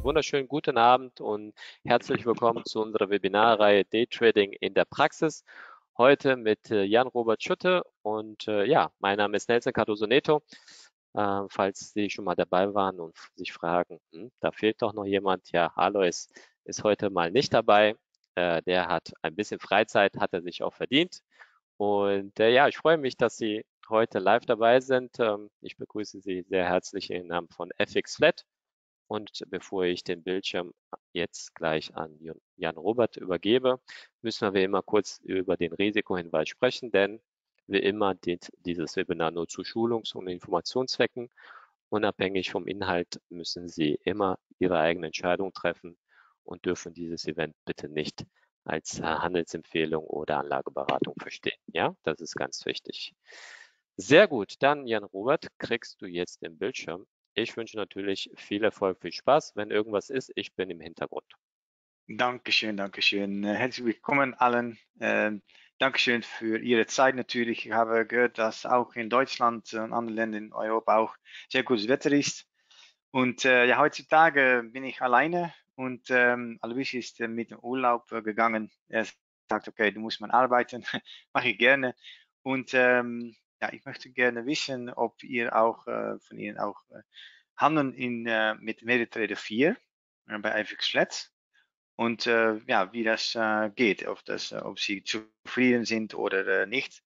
wunderschönen guten Abend und herzlich willkommen zu unserer Webinarreihe Daytrading in der Praxis. Heute mit Jan-Robert Schutte und ja, mein Name ist Nelson Cardoso Neto. Falls Sie schon mal dabei waren und sich fragen, da fehlt doch noch jemand. Ja, Alois ist heute mal nicht dabei. Der hat ein bisschen Freizeit, hat er sich auch verdient. Und ja, ich freue mich, dass Sie heute live dabei sind. Ich begrüße Sie sehr herzlich im Namen von FX Flat. Und bevor ich den Bildschirm jetzt gleich an Jan Robert übergebe, müssen wir wie immer kurz über den Risikohinweis sprechen, denn wie immer dient dieses Webinar nur zu Schulungs- und Informationszwecken. Unabhängig vom Inhalt müssen Sie immer Ihre eigene Entscheidung treffen und dürfen dieses Event bitte nicht als Handelsempfehlung oder Anlageberatung verstehen. Ja, das ist ganz wichtig. Sehr gut, dann Jan Robert, kriegst du jetzt den Bildschirm. Ich wünsche natürlich viel Erfolg, viel Spaß. Wenn irgendwas ist, ich bin im Hintergrund. Dankeschön, Dankeschön. Herzlich willkommen allen. Dankeschön für Ihre Zeit natürlich. Ich habe gehört, dass auch in Deutschland und anderen Ländern in Europa auch sehr gutes Wetter ist. Und ja, heutzutage bin ich alleine und Alois ist mit dem Urlaub gegangen. Er sagt, okay, du musst mal arbeiten. Mache ich gerne. Und ja, ich möchte gerne wissen, ob ihr auch von Ihnen auch handeln mit MetaTrader 4 bei FX Flat. Und ja, wie das geht, ob sie zufrieden sind oder nicht,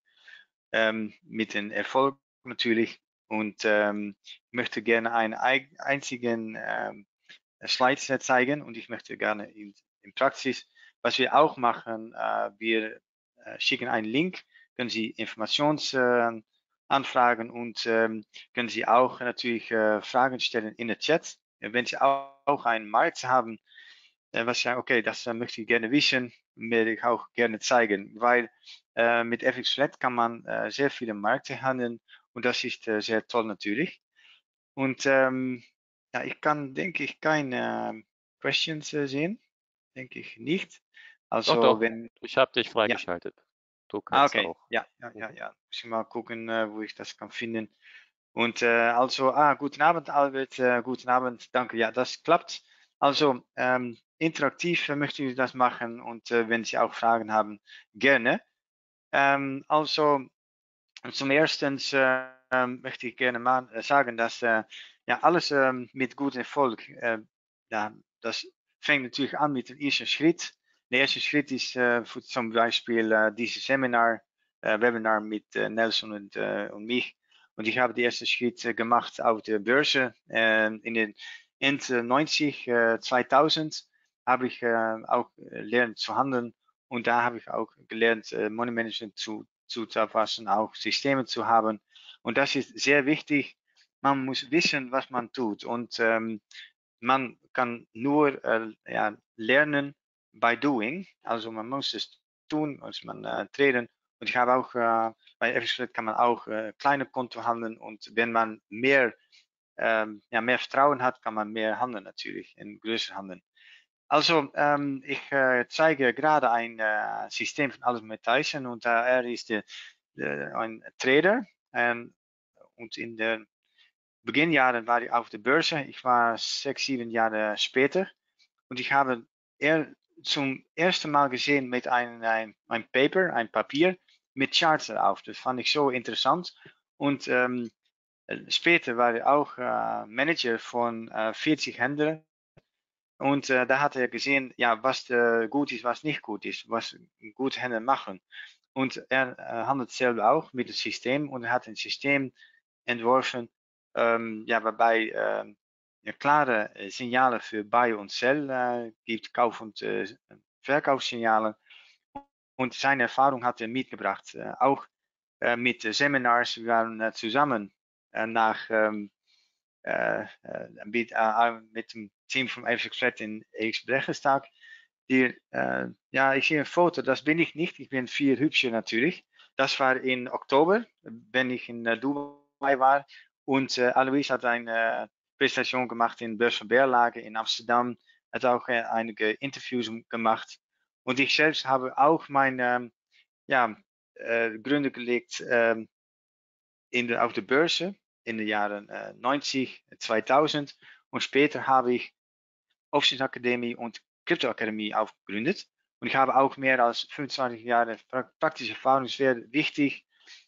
mit dem Erfolg natürlich. Und ich möchte gerne einen einzigen Slide zeigen und ich möchte gerne in Praxis, was wir auch machen, wir schicken einen Link, können Sie Informationsanfragen und können Sie auch natürlich Fragen stellen in der Chat. Wenn Sie auch einen Markt haben, was sagen, okay, das möchte ich gerne wissen, werde ich auch gerne zeigen, weil mit FX Flat kann man sehr viele Märkte handeln und das ist sehr toll natürlich. Und ja, ich kann, denke ich, keine Questions sehen, denke ich nicht. Doch, Also doch, wenn, ich habe dich ja, freigeschaltet. Du kannst okay, auch. ja. Muss ich mal gucken, wo ich das kann finden. Und also, guten Abend, Albert, guten Abend, danke. Ja, das klappt. Also, interaktiv möchte ich das machen und wenn Sie auch Fragen haben, gerne. Also, zum Ersten möchte ich gerne mal sagen, dass ja, alles mit gutem Erfolg, ja, das fängt natürlich an mit dem ersten Schritt. Der erste Schritt ist zum Beispiel dieses Webinar mit Nelson und mich. Und ich habe den ersten Schritt gemacht auf der Börse in den Ende 90, 2000 habe ich auch gelernt zu handeln und da habe ich auch gelernt, Money Management zu erfassen, auch Systeme zu haben. Und das ist sehr wichtig. Man muss wissen, was man tut und man kann nur ja, lernen by doing. Also man muss es tun, muss man traden. Und ich habe auch bei FX kann man auch kleine Konto handeln und wenn man mehr, ja, mehr Vertrauen hat, kann man mehr handeln natürlich, in größer handeln. Also ich zeige gerade ein System von Alex Matthijssen und er ist ein Trader und in den Beginjahren war ich auf der Börse. Ich war 6, 7 Jahre später und ich habe er zum ersten Mal gesehen mit ein Paper, ein Papier mit Charts darauf. Das fand ich so interessant und später war ich auch Manager von 40 Händlern. Und da hat er gesehen, ja, was gut ist, was nicht gut ist, was gute Händler machen. Und er handelt selber auch mit dem System und er hat ein System entworfen, ja, waarbij ja, klare Signale für Buy und Sell gibt, Kauf- und Verkaufssignale. Und seine Erfahrung hat er mitgebracht, auch mit Seminars. Wir waren zusammen nach mit dem Team von FX Flat in Ex-Brechenstag. Ja, ich sehe ein Foto, das bin ich nicht. Ich bin viel hübscher natürlich. Das war in Oktober, wenn ich in Dubai war. Und Alois hat eine Präsentation gemacht in Beurs van Berlage in Amsterdam. Hat auch einige Interviews gemacht. Und ich selbst habe auch meine ja, Gründe gelegt auf der Börse in den Jahren 90, 2000 und später habe ich Aufsichtsakademie und Kryptoakademie aufgegründet. Und ich habe auch mehr als 25 Jahre praktische Erfahrung, sehr wichtig.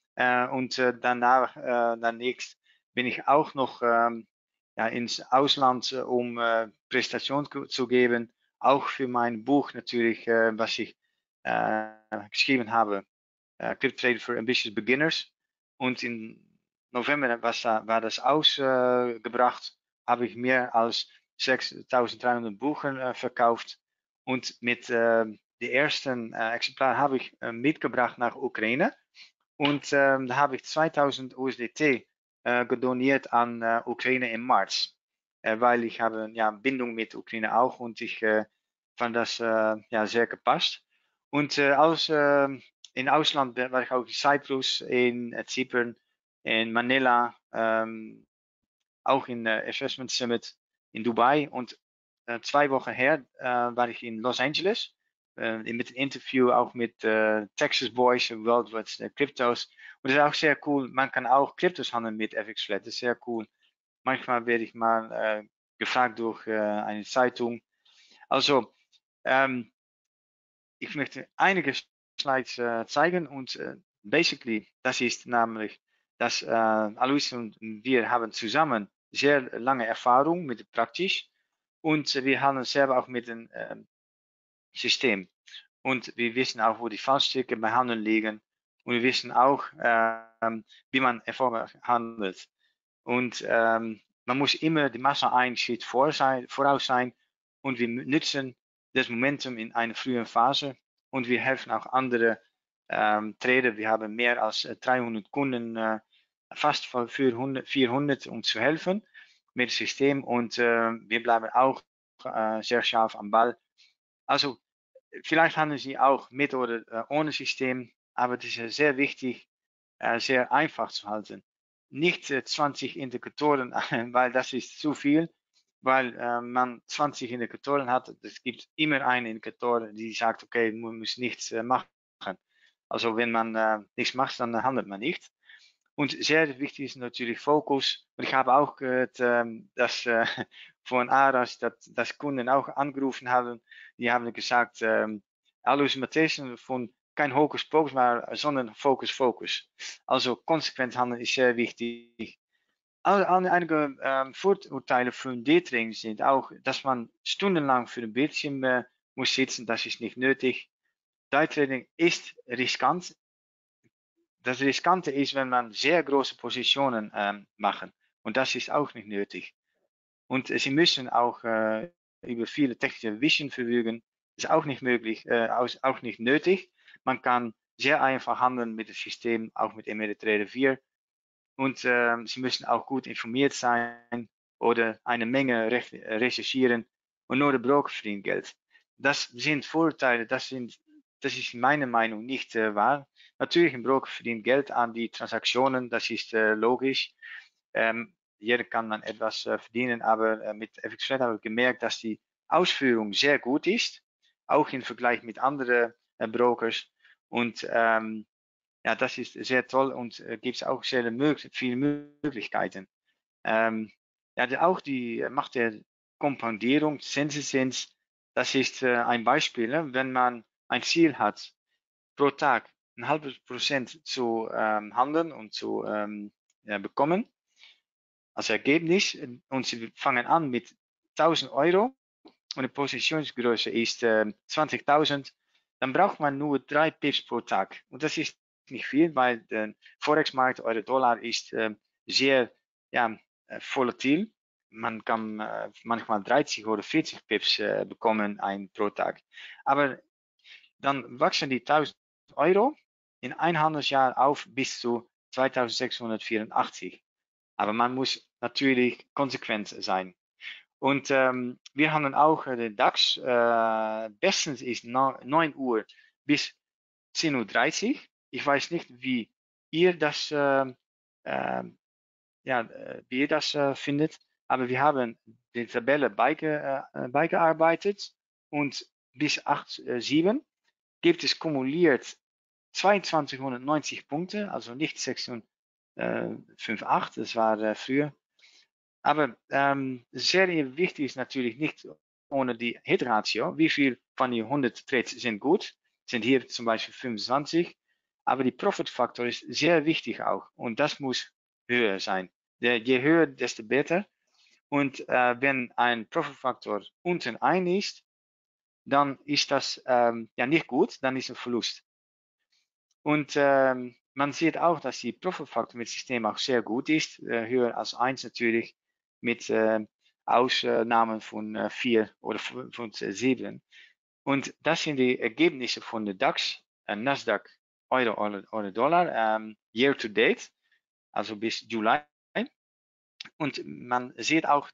Danach bin ich auch noch ins Ausland, um Präsentationen zu geben. Auch für mein Buch natürlich, was ich geschrieben habe, Crypto Trading for Ambitious Beginners. Und in November war das ausgebracht, habe ich mehr als 6.300 Bücher verkauft. Und mit de ersten Exemplar habe ich mitgebracht nach Oekraïne. Und da habe ich 2000 USDT gedoniert an Oekraïne im März. Weil ich habe Bindung mit Oekraïne auch und ich fand das sehr gepasst. Und in Ausland war ich auch in Cyprus, in Zypern, in Manila, auch in Investment Summit in Dubai. Und 2 Wochen her war ich in Los Angeles mit einem Interview auch mit Texas Boys, Worldwide Cryptos. Und das ist auch sehr cool. Man kann auch Kryptos handeln mit FXFlat. Das ist sehr cool. Manchmal werde ich mal gefragt durch eine Zeitung. Also, ich möchte einige Slides zeigen und basically, das ist nämlich, dass Alois und wir haben zusammen sehr lange Erfahrung mit praktisch und wir handeln selber auch mit dem System. Und wir wissen auch, wo die Fallstricke bei Handeln liegen. Und wir wissen auch, wie man erfolgreich handelt. Und man muss immer die Masse einen Schritt voraus sein. Und wir nutzen das Momentum in einer frühen Phase. Und wir helfen auch andere Trader. Wir haben mehr als 300 Kunden, fast 400, um zu helfen mit dem System. Und wir bleiben auch sehr scharf am Ball. Also vielleicht handeln Sie auch mit oder ohne System, aber es ist sehr wichtig, sehr einfach zu halten. Nicht 20 Indikatoren, weil das ist zu viel, weil man 20 Indikatoren hat. Es gibt immer einen Indikator, die sagt, okay, man muss nichts machen. Also wenn man nichts macht, dann handelt man nicht. Und sehr wichtig ist natürlich Fokus. Und ich habe auch gehört, dass von Aras, dass Kunden auch angerufen haben. Die haben gesagt, Alois Matthäusen von kein Hokuspokus, sondern Fokus. Also konsequent handeln ist sehr wichtig. Einige Vorurteile von Daytrading sind auch, dass man stundenlang für ein Bildschirm muss sitzen. Das ist nicht nötig. Daytrading ist riskant. Das Riskante ist, wenn man sehr große Positionen machen. Und das ist auch nicht nötig. Und sie müssen auch über viele technische Wissen verfügen. Das ist auch nicht möglich, auch nicht nötig. Man kann sehr einfach handeln mit dem System, auch mit MetaTrader 4. Und sie müssen auch gut informiert sein oder eine Menge recherchieren. Und nur der Broker verdient Geld. Das sind Vorurteile, das ist meiner Meinung nicht wahr. Natürlich, ein Broker verdient Geld an die Transaktionen, das ist logisch. Jeder kann dann etwas verdienen, aber mit FXFlat habe ich gemerkt, dass die Ausführung sehr gut ist, auch im Vergleich mit anderen Brokers. Und das ist sehr toll und gibt es auch sehr viele Möglichkeiten. Auch die Macht der Kompandierung, Zinseszins, das ist ein Beispiel. Ne? Wenn man ein Ziel hat, pro Tag 0,5% zu handeln und zu bekommen als Ergebnis und sie fangen an mit 1.000 Euro und die Positionsgröße ist 20.000, dann braucht man nur 3 Pips pro Tag. Und das ist nicht viel, weil der Forex-Markt, Euro-Dollar ist sehr volatil. Man kann manchmal 30 oder 40 Pips bekommen pro Tag. Aber dann wachsen die 1.000 Euro in ein Handelsjahr auf bis zu 2.684. Aber man muss natürlich konsequent sein. Und wir haben auch den DAX. Bestens ist 9 Uhr bis 10.30 Uhr. Ich weiß nicht, wie ihr das, wie ihr das findet. Aber wir haben die Tabelle beigearbeitet. Und bis 8.7 gibt es kumuliert 2290 Punkte, also nicht 658, das war früher. Aber sehr wichtig ist natürlich nicht ohne die Hit-Ratio. Wie viel von die 100 Trades sind gut? Sind hier zum Beispiel 25. Aber die Profit-Faktor ist sehr wichtig auch. Und das muss höher sein. Je höher, desto besser. Und wenn ein Profit-Faktor unten 1 ist, dann ist das ja nicht gut, dann ist ein Verlust. Und man sieht auch, dass die Profit-Faktor mit System auch sehr gut ist, höher als 1 natürlich, mit Ausnahmen von 4 oder von 7. Und das sind die Ergebnisse von der DAX, Nasdaq, Euro oder Dollar, year to date, also bis Juli. Und man sieht auch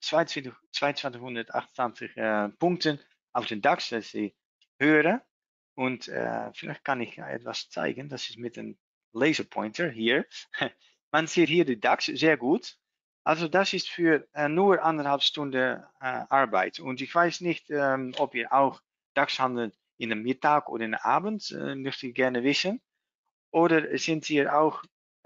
2228 Punkte auf den DAX, das ist die höhere. Und vielleicht kann ich etwas zeigen, das ist mit einem Laserpointer hier. Man sieht hier die DAX sehr gut. Also das ist für nur 1,5 Stunden Arbeit. Und ich weiß nicht, ob ihr auch DAX handelt in der Mittag oder in der Abend, möchte ich gerne wissen. Oder sind ihr auch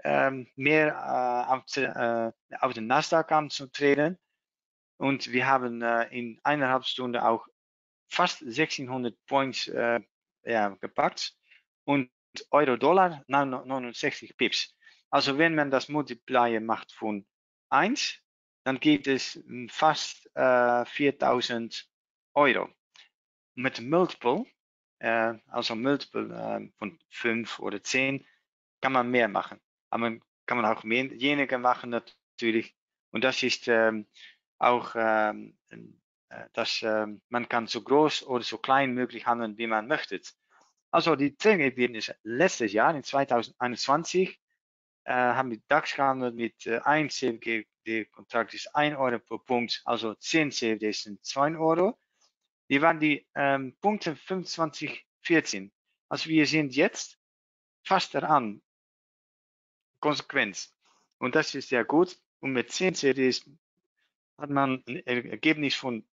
mehr auf den Nasdaq anzutreten? Und wir haben in 1,5 Stunden auch fast 1600 Points gepackt und Euro-Dollar 69 Pips. Also wenn man das Multiplier macht von 1, dann gibt es fast 4000 Euro. Mit Multiple, also Multiple von 5 oder 10, kann man mehr machen. Aber man kann man auch weniger machen natürlich. Und das ist auch, dass man kann so groß oder so klein möglich handeln, wie man möchte. Also die Trading-Ergebnisse letztes Jahr, in 2021, haben wir DAX gehandelt mit 1 CFD-Kontrakt ist 1 Euro pro Punkt, also 10 CFDs sind 2 Euro. Die waren die Punkte 25, 14. Also wir sind jetzt fast daran, konsequent. Und das ist sehr gut. Und mit 10 CDs hat man ein Ergebnis von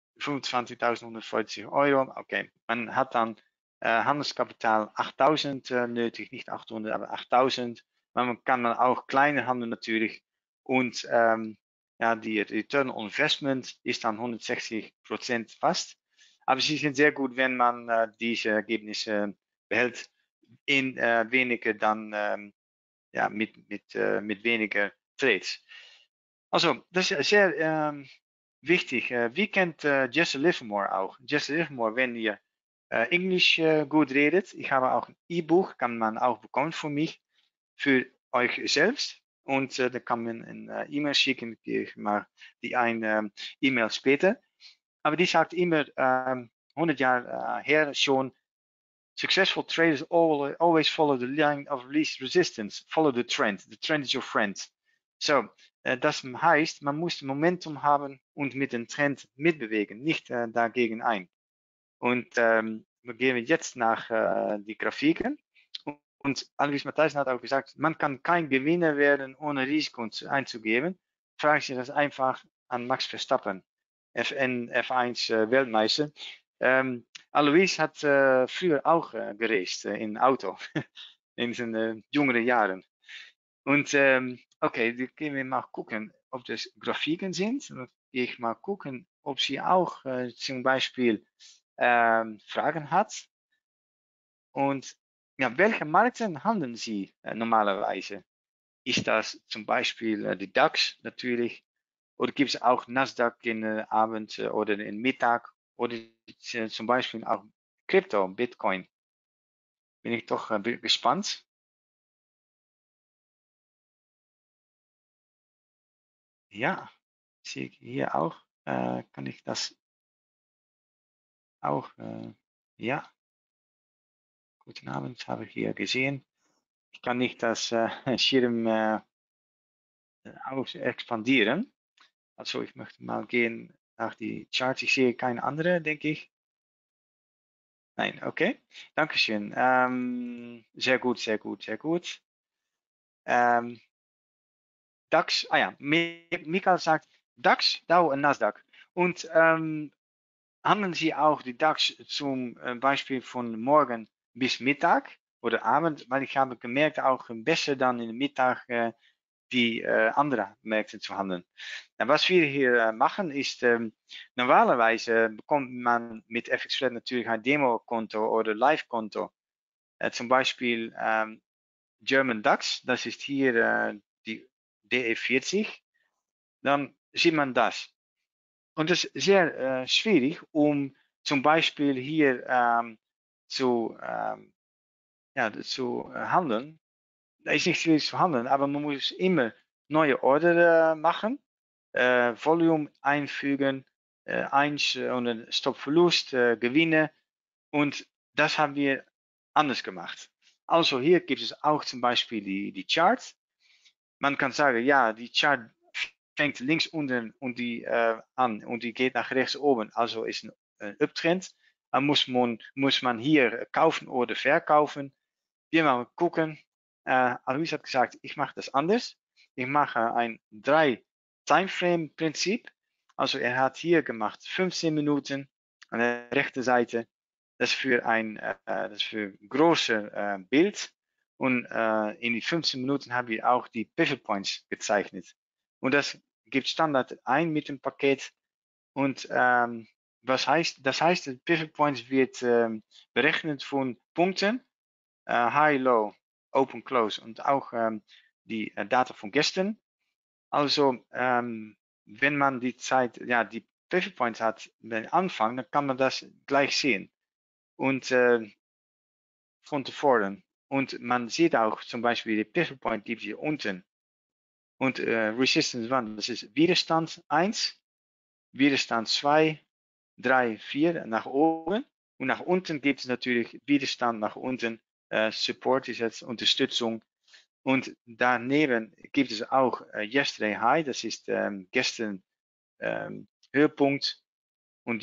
25.140 Euro. Okay, man hat dann Handelskapital 8000 nötig, nicht 800, aber 8000. Man kann man auch kleiner handeln natürlich. Und ja, die Return on Investment ist dann 160% fast. Aber sie sind sehr gut, wenn man diese Ergebnisse behält in weniger dann ja, mit weniger Trades. Also, das ist sehr wichtig. Wie kennt Jesse Livermore auch? Jesse Livermore, wenn ihr Englisch gut redet, ich habe auch ein E-Buch, kann man auch bekommen von mich, für euch selbst. Und da kann man eine E-Mail schicken, ich mache die ein E-Mail später. Aber die sagt immer 100 Jahre her schon, successful traders always follow the line of least resistance. Follow the trend. The trend is your friend. So, das heißt, man muss Momentum haben und mit dem Trend mitbewegen, nicht dagegen ein. Und wir gehen jetzt nach die Grafiken. Und Alois Matthijssen hat auch gesagt, man kann kein Gewinner werden, ohne Risiko einzugeben. Frage ich das einfach an Max Verstappen, F1 Weltmeister. Alois hat früher auch geraced in Auto, in seinen jüngeren Jahren. Und okay, dann gehen wir mal gucken, ob das Grafiken sind. Dann gehe ich mal gucken, ob sie auch zum Beispiel Fragen hat. Und ja, welche Märkte handeln Sie normalerweise? Ist das zum Beispiel die DAX natürlich? Oder gibt es auch Nasdaq in Abend oder in Mittag? Oder zum Beispiel auch Krypto, Bitcoin? Bin ich doch gespannt. Ja, sehe ich hier auch. Kann ich das auch? Ja, guten Abend, habe ich hier gesehen. Ich kann nicht das Schirm auch expandieren. Also ich möchte mal gehen nach die Charts. Ich sehe keine andere, denke ich. Nein, okay. Dankeschön. Sehr gut, sehr gut, sehr gut. DAX, ah ja, Michael sagt DAX, Dow und Nasdaq. Und handeln Sie auch die DAX zum Beispiel von morgen bis Mittag oder Abend? Weil ich habe gemerkt, auch besser dann in der Mittag die andere Märkte zu handeln. Was wir hier machen ist, normalerweise bekommt man mit FXFlat natürlich ein Demo-Konto oder Live-Konto. Zum Beispiel German DAX, das ist hier die DE40. Dann sieht man das. Und es ist sehr schwierig, um zum Beispiel hier zu handeln. Da ist nicht schwierig zu handeln, aber man muss immer neue Order machen, Volume einfügen, und ein Stop-Verlust, Gewinne. Und das haben wir anders gemacht. Also hier gibt es auch zum Beispiel die Chart. Man kann sagen, ja, die Chart fängt links unten und die an und die geht nach rechts oben. Also ist ein Uptrend. Dann muss man hier kaufen oder verkaufen. Wir mal gucken. Alois hat gesagt, ich mache das anders. Ich mache ein 3 Timeframe Prinzip. Also er hat hier gemacht 15 Minuten an der rechten Seite. Das ist für ein große Bild. Und in die 15 Minuten haben wir auch die Pivot Points gezeichnet. Und das gibt Standard ein mit dem Paket. Und das heißt, die Pivot Points wird berechnet von Punkten, High, Low, Open, Close und auch die Data von gestern. Also wenn man die Zeit, ja, die Pivot Points hat beim Anfang, dann kann man das gleich sehen. Und von tevoren. Und man sieht auch zum Beispiel die Pivot Point gibt hier unten. Und Resistance 1, das ist Widerstand 1, Widerstand 2, 3, 4 nach oben. Und nach unten gibt es natürlich Widerstand nach unten. Support ist jetzt Unterstützung. Und daneben gibt es auch Yesterday High, das ist gestern Höhepunkt. Und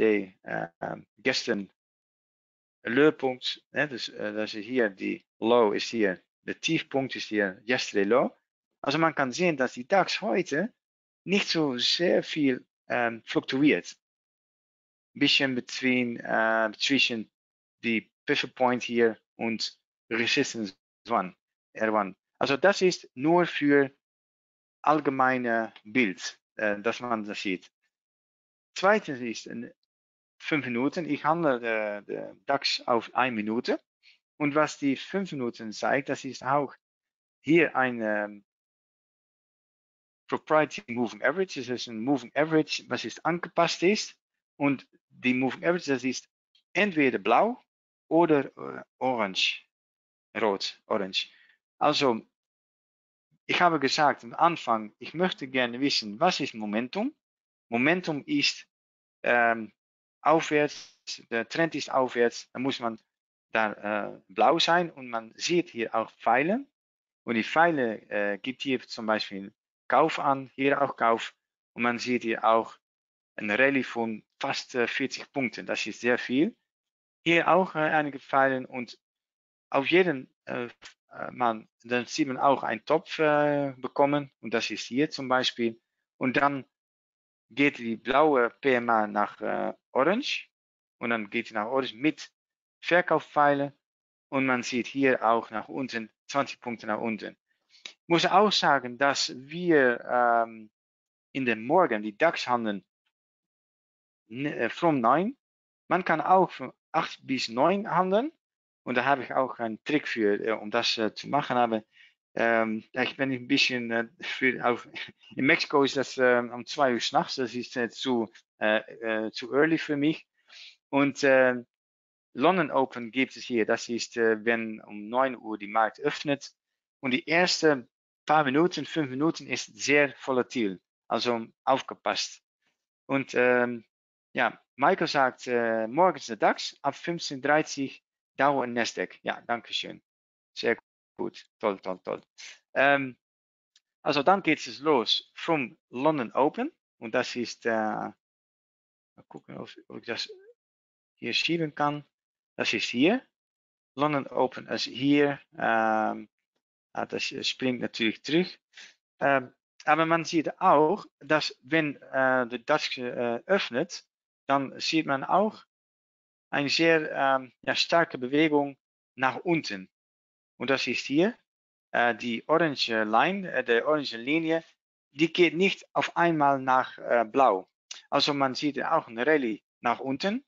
gestern Höhepunkt. Dus dat is hier die Low ist hier, der Tiefpunkt ist hier Yesterday Low. Also man kann sehen, dass die DAX heute nicht so sehr viel fluktuiert. Ein bisschen zwischen die Pivot Point hier und Resistance 1, R1. Also das ist nur für allgemeine Bild, dass man das sieht. Zweitens ist 5 Minuten. Ich handle de DAX auf 1 Minute. Und was die 5 Minuten zeigt, das ist auch hier ein Proprietary Moving Average. Das ist ein Moving Average, was ist angepasst ist. Und die Moving Average, das ist entweder blau oder orange. Rot, orange. Also, ich habe gesagt am Anfang, ich möchte gerne wissen, was ist Momentum? Momentum ist aufwärts, der Trend ist aufwärts, dann muss man da blau sein und man sieht hier auch Pfeile und die Pfeile gibt hier zum Beispiel Kauf an, hier auch Kauf und man sieht hier auch eine Rallye von fast 40 Punkten, das ist sehr viel. Hier auch einige Pfeile und auf jeden dann sieht man auch einen Topf bekommen und das ist hier zum Beispiel und dann geht die blaue PMA nach Orange und dann geht sie nach Orange mit Verkaufspfeile und man sieht hier auch nach unten 20 Punkte nach unten. Ich muss auch sagen, dass wir in den Morgen die DAX handeln from 9. Man kann auch von 8 bis 9 handeln und da habe ich auch einen Trick für, um das zu machen. Aber ich bin ein bisschen in Mexiko ist das um 2 Uhr nachts, das ist zu early für mich. Und London Open gibt es hier, das ist, wenn um 9 Uhr die Markt öffnet. Und die ersten paar Minuten, 5 Minuten ist sehr volatil, also aufgepasst. Und ja, Michael sagt, morgen ist der DAX, ab 15:30 Dow und Nasdaq. Ja, danke schön. Sehr gut, toll, toll, toll. Also dann geht es los vom London Open. Und das ist, mal gucken, ob ich das hier schieben kann. Das ist hier. London Open ist hier. Das springt natürlich zurück. Aber man sieht auch, dass wenn der DAX öffnet, dann sieht man auch eine sehr starke Bewegung nach unten. Und das ist hier. die orange Line, die orange Linie, die geht nicht auf einmal nach blau. Also man sieht auch eine Rallye nach unten.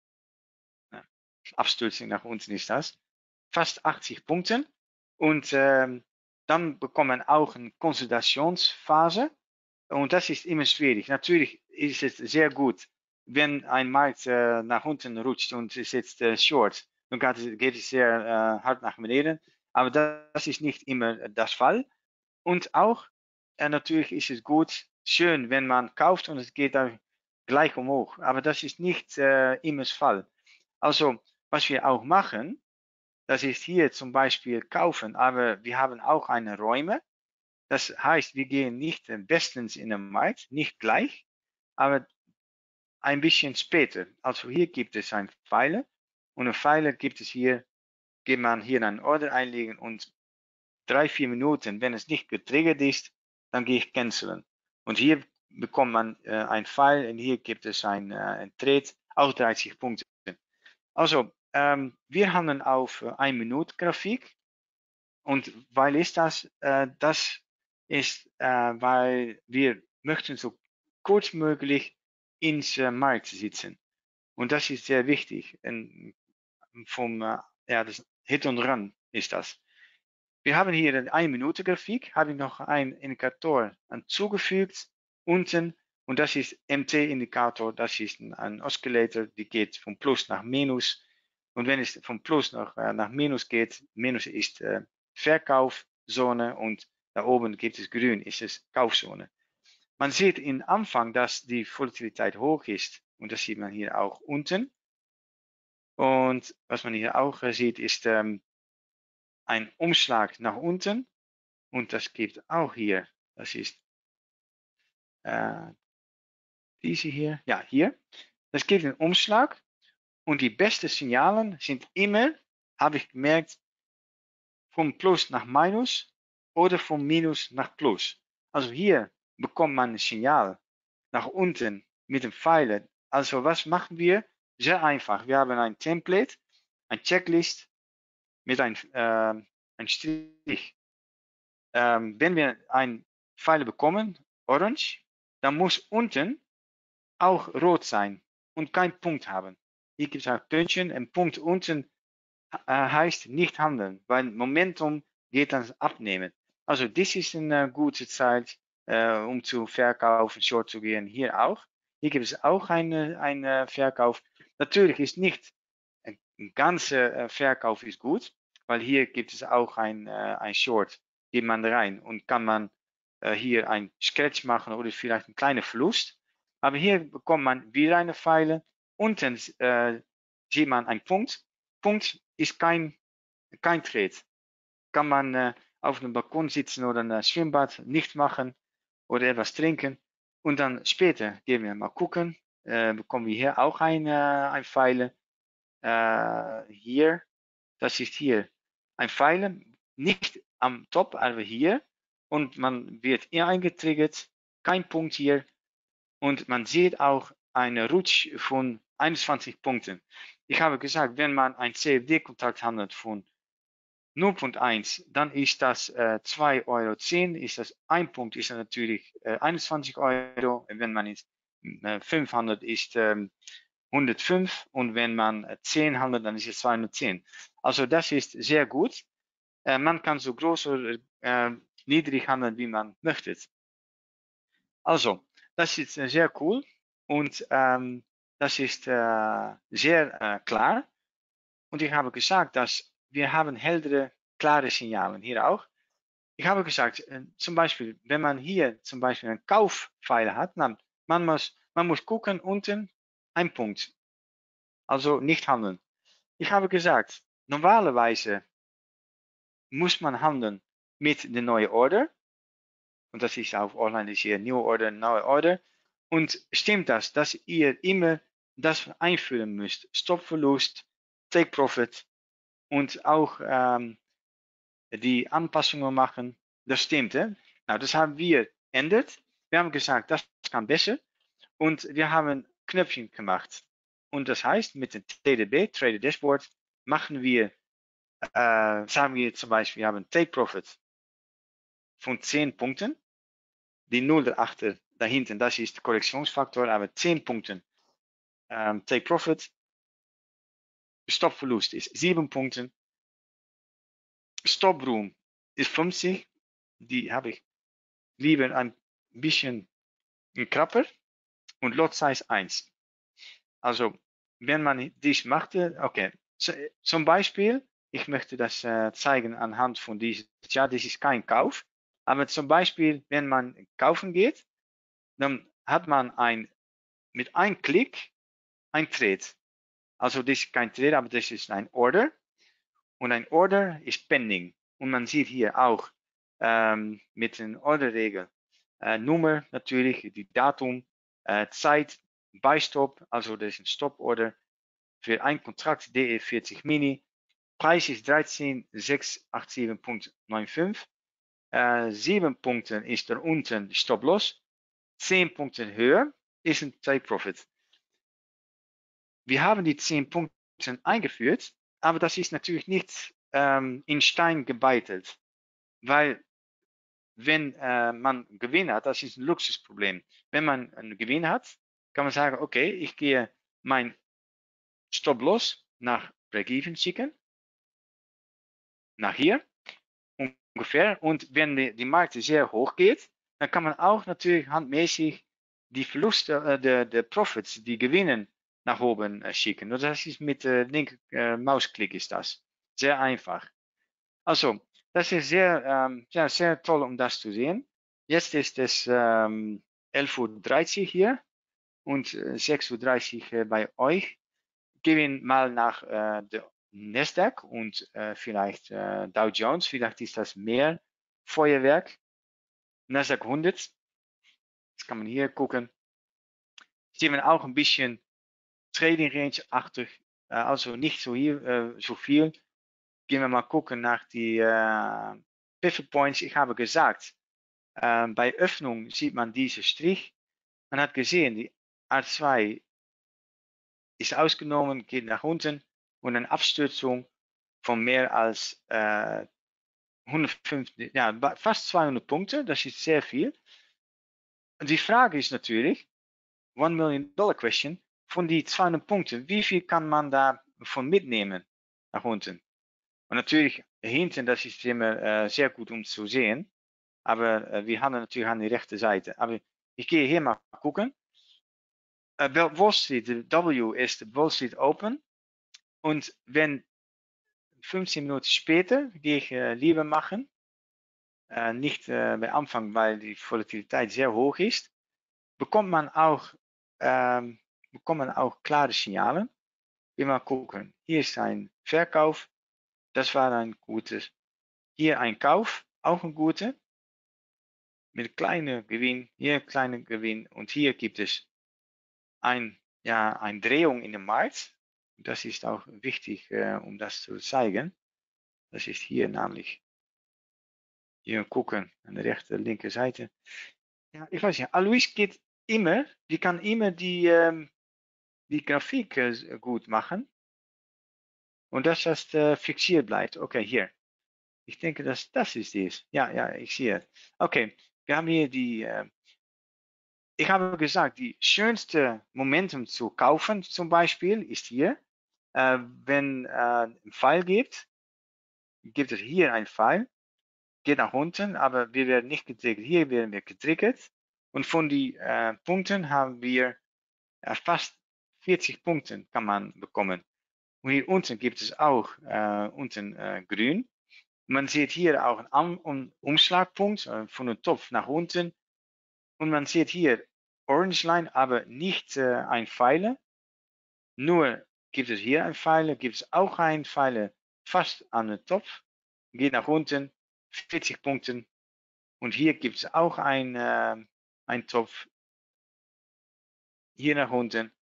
Abstürzung nach unten ist das. Fast 80 Punkten. Und dann bekommt man auch eine Konsolidationsphase. Und das ist immer schwierig. Natürlich ist es sehr gut, wenn ein Markt nach unten rutscht und ist jetzt short, dann geht es sehr hart nach beneden. Aber das ist nicht immer das Fall. Und auch natürlich ist es gut, schön, wenn man kauft und es geht dann gleich hoch. Aber das ist nicht immer der Fall. Also, was wir auch machen, das ist hier zum Beispiel kaufen, aber wir haben auch eine Räume. Das heißt, wir gehen nicht bestens in den Markt, nicht gleich, aber ein bisschen später. Also hier gibt es ein Pfeiler und ein Pfeiler gibt es hier, geht man hier einen Order einlegen und 3-4 Minuten, wenn es nicht getriggert ist, dann gehe ich canceln. Und hier bekommt man ein Pfeil und hier gibt es ein Trade, auch 30 Punkte. Also, wir handeln auf 1 Minute Grafik. Und weil ist das? Das ist, weil wir möchten so kurz möglich ins Markt sitzen. Und das ist sehr wichtig. Und ja, das Hit und Run ist das. Wir haben hier eine 1 Minute Grafik, habe ich noch einen Indikator anzugefügt unten. Und das ist MT-Indikator, das ist ein Oszillator, die geht von Plus nach Minus. Und wenn es von Plus nach Minus geht, Minus ist Verkaufzone und da oben gibt es grün, ist es Kaufzone. Man sieht im Anfang, dass die Volatilität hoch ist und das sieht man hier auch unten. Und was man hier auch sieht, ist ein Umschlag nach unten und das gibt auch hier, das ist diese hier, ja hier, das gibt einen Umschlag und die besten Signalen sind immer, habe ich gemerkt, vom Plus nach Minus oder vom Minus nach Plus. Also hier bekommt man ein Signal nach unten mit dem Pfeiler. Also was machen wir? Sehr einfach. Wir haben ein Template, ein Checklist mit ein Strich. Wenn wir einen Pfeiler bekommen, orange, dann muss unten auch rot sein und kein Punkt haben. Hier gibt es auch Pünktchen. Ein Punkt unten heißt nicht handeln, weil Momentum geht dann abnehmen. Also das ist eine gute Zeit, um zu verkaufen, short zu gehen. Hier auch. Hier gibt es auch einen Verkauf. Natürlich ist nicht ein ganzer Verkauf ist gut, weil hier gibt es auch ein Short, geht man rein und kann man hier ein Scratch machen oder vielleicht ein kleiner Verlust. Aber hier bekommt man wieder eine Pfeile. Unten sieht man einen Punkt. Punkt ist kein Trade. Kann man auf einem Balkon sitzen oder ein Schwimmbad nicht machen oder etwas trinken. Und dann später gehen wir mal gucken. Bekommen wir hier auch ein Pfeile. Hier, das ist hier ein Pfeile, nicht am Top, aber hier. Und man wird hier eingetriggert, kein Punkt hier. Und man sieht auch eine Rutsch von 21 Punkten. Ich habe gesagt, wenn man ein CFD-Kontakt handelt von 0.1, dann ist das 2,10 Euro. Ist das ein Punkt, ist das natürlich 21 Euro. Wenn man jetzt 5 handelt, ist 105 und wenn man 10 handelt, dann ist es 210. Also das ist sehr gut. Man kann so groß oder niedrig handeln, wie man möchte. Also, das ist sehr cool und das ist sehr klar. Und ich habe gesagt, dass wir haben heldere, klare Signalen hier auch. Ich habe gesagt, zum Beispiel, wenn man hier zum Beispiel einen Kaufpfeiler hat, dann man muss gucken unten ein Punkt. Also nicht handeln. Ich habe gesagt, normalerweise muss man handeln mit der neuen Order. Und das ist auf online ist hier New Order, neue Order. Und stimmt das, dass ihr immer das einführen müsst? Stopverlust, Take Profit und auch die Anpassungen machen. Das stimmt, hè? Nou, das haben wir ändert. Wir haben gesagt, das kann besser. Und wir haben Knöpfchen gemacht. Und das heißt, mit dem TDB, Trader Dashboard, machen wir, sagen wir zum Beispiel, wir haben Take Profit von 10 Punkten. Die 0 daarachter, dahinten, das ist der Korrektionsfaktor, aber 10 Punkten Take Profit. Stopverlust ist 7 Punkten. Stop Room ist 50. Die habe ich lieber ein bisschen krapper. Und Lot Size 1. Also, wenn man dies macht, okay. Zum Beispiel, ich möchte das zeigen anhand von diesem, ja, das ist kein Kauf. Aber zum Beispiel, wenn man kaufen geht, dann hat man mit einem Klick ein Trade. Also das ist kein Trade, aber das ist ein Order. Und ein Order ist pending. Und man sieht hier auch mit den Orderregel Nummer natürlich, die Datum, Zeit, Buy-Stop, also das ist ein Stop-Order für ein Kontrakt DE40 Mini. Preis ist 13.687.95. 7 Punkten ist er unten Stop-Loss. 10 Punkten höher ist ein Take-Profit. Wir haben die 10 Punkte eingeführt, aber das ist natürlich nicht in Stein gebeitelt, weil wenn man Gewinn hat, das ist ein Luxusproblem. Wenn man einen Gewinn hat, kann man sagen, okay, ich gehe mein Stop-Loss nach Break-Even schicken, nach hier ungefähr. Und wenn die Markt sehr hoch geht, dann kann man auch natürlich handmäßig die Verluste, de Profits, die Gewinnen nach oben schicken. Und das ist mit linker Mausklick ist das. Sehr einfach. Also, das ist ja, sehr toll, um das zu sehen. Jetzt ist es 11:30 Uhr hier und 6:30 Uhr bei euch. Gehen wir mal nach der Nasdaq und vielleicht Dow Jones. Vielleicht ist das mehr Feuerwerk. Nasdaq 100. Das kann man hier gucken. Sehen wir auch ein bisschen Trading Range-achtig. Also nicht so, hier, so viel. Gehen wir mal gucken nach die Pivot Points. Ich habe gesagt, bei Öffnung sieht man diese Strich. Man hat gesehen, die A2 ist ausgenommen, geht nach unten und eine Abstürzung von mehr als 150, ja, fast 200 Punkte. Das ist sehr viel. Und die Frage ist natürlich, $1 Million Question, von die 200 Punkten, wie viel kann man davon mitnehmen nach unten? Und natürlich hinten, das ist immer sehr gut um zu sehen. Aber wir haben natürlich an die rechte Seite. Aber ich gehe hier mal gucken. Wall Street, de W ist de Wall Street Open. Und wenn 15 Minuten später gehe ich lieber machen. Nicht bei Anfang, weil die Volatilität sehr hoch ist. Bekommt man auch klare Signalen. Wir mal gucken. Hier ist ein Verkauf. Das war ein gutes. Hier ein Kauf. Auch ein guter. Mit kleiner Gewinn. Hier kleiner Gewinn. Und hier gibt es eine Drehung in dem Markt. Das ist auch wichtig, um das zu zeigen. Das ist hier nämlich. Hier gucken an der rechten, linker Seite. Ja, ich weiß nicht. Alois geht immer, die kann immer die Grafik gut machen. Und dass das fixiert bleibt. Okay, hier. Ich denke, das ist dies. Ja, ich sehe. Okay, wir haben hier die. Ich habe gesagt, die schönste Momentum zu kaufen zum Beispiel ist hier. Wenn ein Pfeil gibt es hier ein Pfeil. Geht nach unten, aber wir werden nicht getriggert. Hier werden wir getriggert. Und von die Punkten haben wir fast 40 Punkten kann man bekommen. Und hier unten gibt es auch grün. Man sieht hier auch einen Umschlagpunkt von dem Topf nach unten. Und man sieht hier Orange Line, aber nicht ein Pfeile. Nur gibt es hier ein Pfeile, gibt es auch ein Pfeile fast an den Topf. Geht nach unten, 40 Punkten. Und hier gibt es auch ein Topf. Hier nach unten.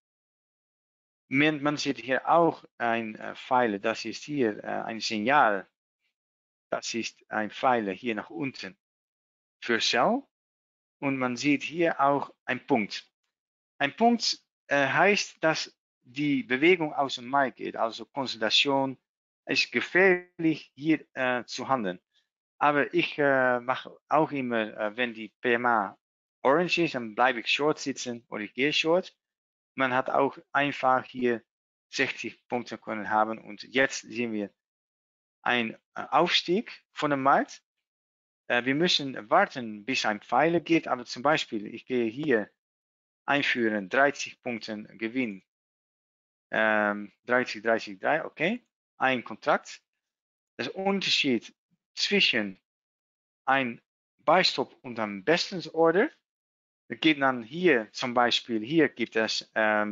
Man sieht hier auch ein Pfeile, das ist hier ein Signal. Das ist ein Pfeile hier nach unten für Sell. Und man sieht hier auch ein Punkt. Ein Punkt heißt, dass die Bewegung aus dem Markt geht, also Konsolidation. Es ist gefährlich hier zu handeln. Aber ich mache auch immer, wenn die PMA orange ist, dann bleibe ich short sitzen oder ich gehe short. Man hat auch einfach hier 60 Punkte können haben und jetzt sehen wir ein Aufstieg von dem Markt. Wir müssen warten, bis ein Pfeiler geht, aber zum Beispiel, ich gehe hier einführen, 30 Punkten Gewinn, 30, 30, 3, okay, ein Kontrakt. Das Unterschied zwischen ein Buy-Stop und einem Bestens-Order geht dann hier zum Beispiel, hier gibt es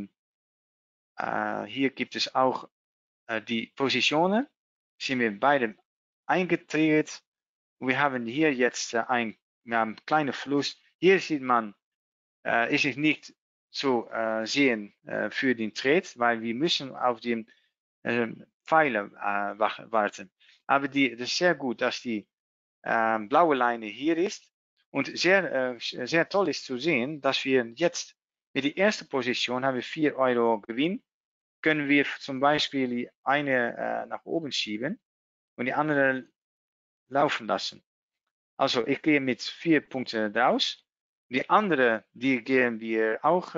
auch die Positionen, sind wir beide eingetriggert. Wir haben hier jetzt ein kleiner Fluss. Hier sieht man, ist es nicht zu sehen für den Trade, weil wir müssen auf den Pfeiler warten. Aber das ist sehr gut, dass die blaue Leine hier ist. Und sehr toll ist zu sehen, dass wir jetzt mit der ersten Position haben wir 4 Euro Gewinn. Können wir zum Beispiel die eine nach oben schieben und die andere laufen lassen. Also ich gehe mit 4 Punkten raus. Die andere, die gehen wir auch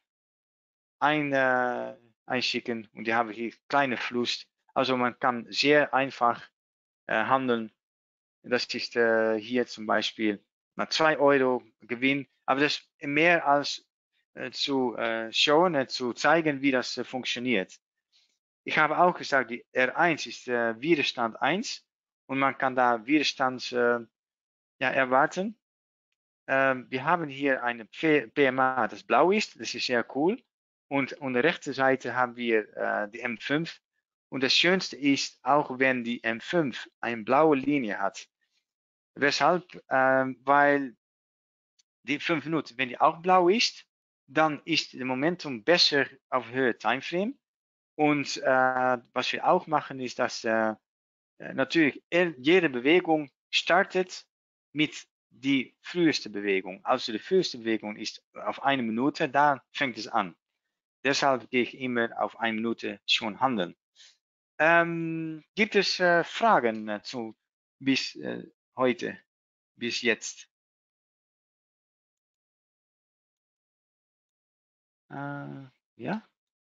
einschicken und die haben hier kleine Fluss. Also man kann sehr einfach handeln. Das ist hier zum Beispiel mal 2 Euro Gewinn. Aber das ist mehr als zu schauen, zu zeigen, wie das funktioniert. Ich habe auch gesagt, die R1 ist Widerstand 1 und man kann da Widerstand erwarten. Wir haben hier eine PMA, das blau ist, das ist sehr cool. Und an der rechten Seite haben wir die M5. Und das Schönste ist, auch wenn die M5 eine blaue Linie hat. Weshalb? Weil die 5 Minuten, wenn die auch blau ist, dann ist das Momentum besser auf höher Timeframe. Und was wir auch machen, ist, dass natürlich jede Bewegung startet mit die früheste Bewegung. Also die früheste Bewegung ist auf 1 Minute, da fängt es an. Deshalb gehe ich immer auf 1 Minute schon handeln. Gibt es Fragen zu bis heute, bis jetzt? Ja,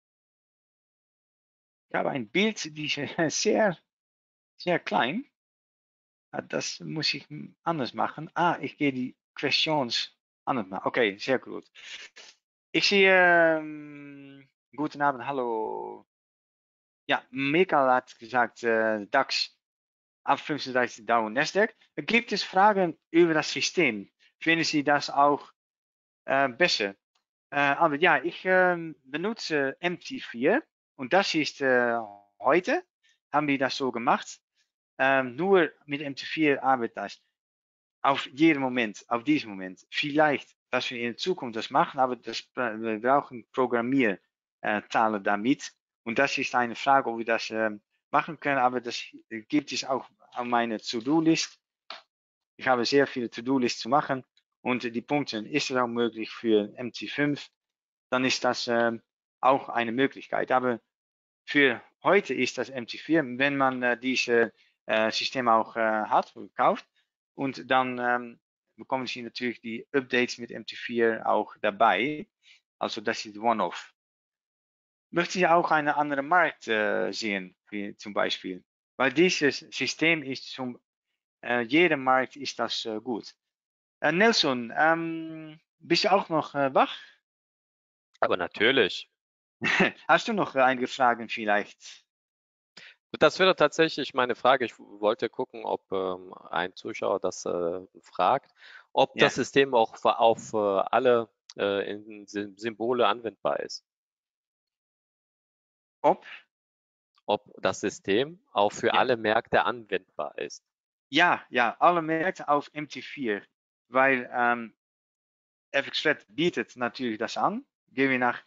ich habe ein Bild, die ist sehr, sehr klein. Das muss ich anders machen. Ich gehe die Questions anders machen. Okay, sehr gut. Ich sehe, guten Abend, hallo. Ja, Michael hat gesagt, DAX ab 35 Dow und Nasdaq. Gibt es Fragen über das System? Finden Sie das auch besser? Aber ja, ich benutze MT4 und das ist heute, haben wir das so gemacht. Nur mit MT4 arbeitet das auf jeden Moment, auf diesen Moment. Vielleicht, dass wir in der Zukunft das machen, aber wir brauchen Programmiertale damit. Und das ist eine Frage, ob wir das machen können, aber das gibt es auch auf meiner To-Do-List. Ich habe sehr viele To-Do-List zu machen und die Punkte ist es auch möglich für MT5. Dann ist das auch eine Möglichkeit. Aber für heute ist das MT4, wenn man diese System auch hat oder kauft. Und dann bekommen Sie natürlich die Updates mit MT4 auch dabei. Also das ist One-Off. Möchten Sie auch einen anderen Markt sehen, wie zum Beispiel? Weil dieses System ist zum jedem Markt ist das gut. Nelson, bist du auch noch wach? Aber natürlich. Hast du noch einige Fragen vielleicht? Das wäre tatsächlich meine Frage. Ich wollte gucken, ob ein Zuschauer das fragt, ob Ja, das System auch auf alle Symbole anwendbar ist. ob? Ob das System auch für Ja. alle Märkte anwendbar ist. Ja, ja, alle Märkte auf MT4, weil FXFlat bietet natürlich das an. Gehen wir nach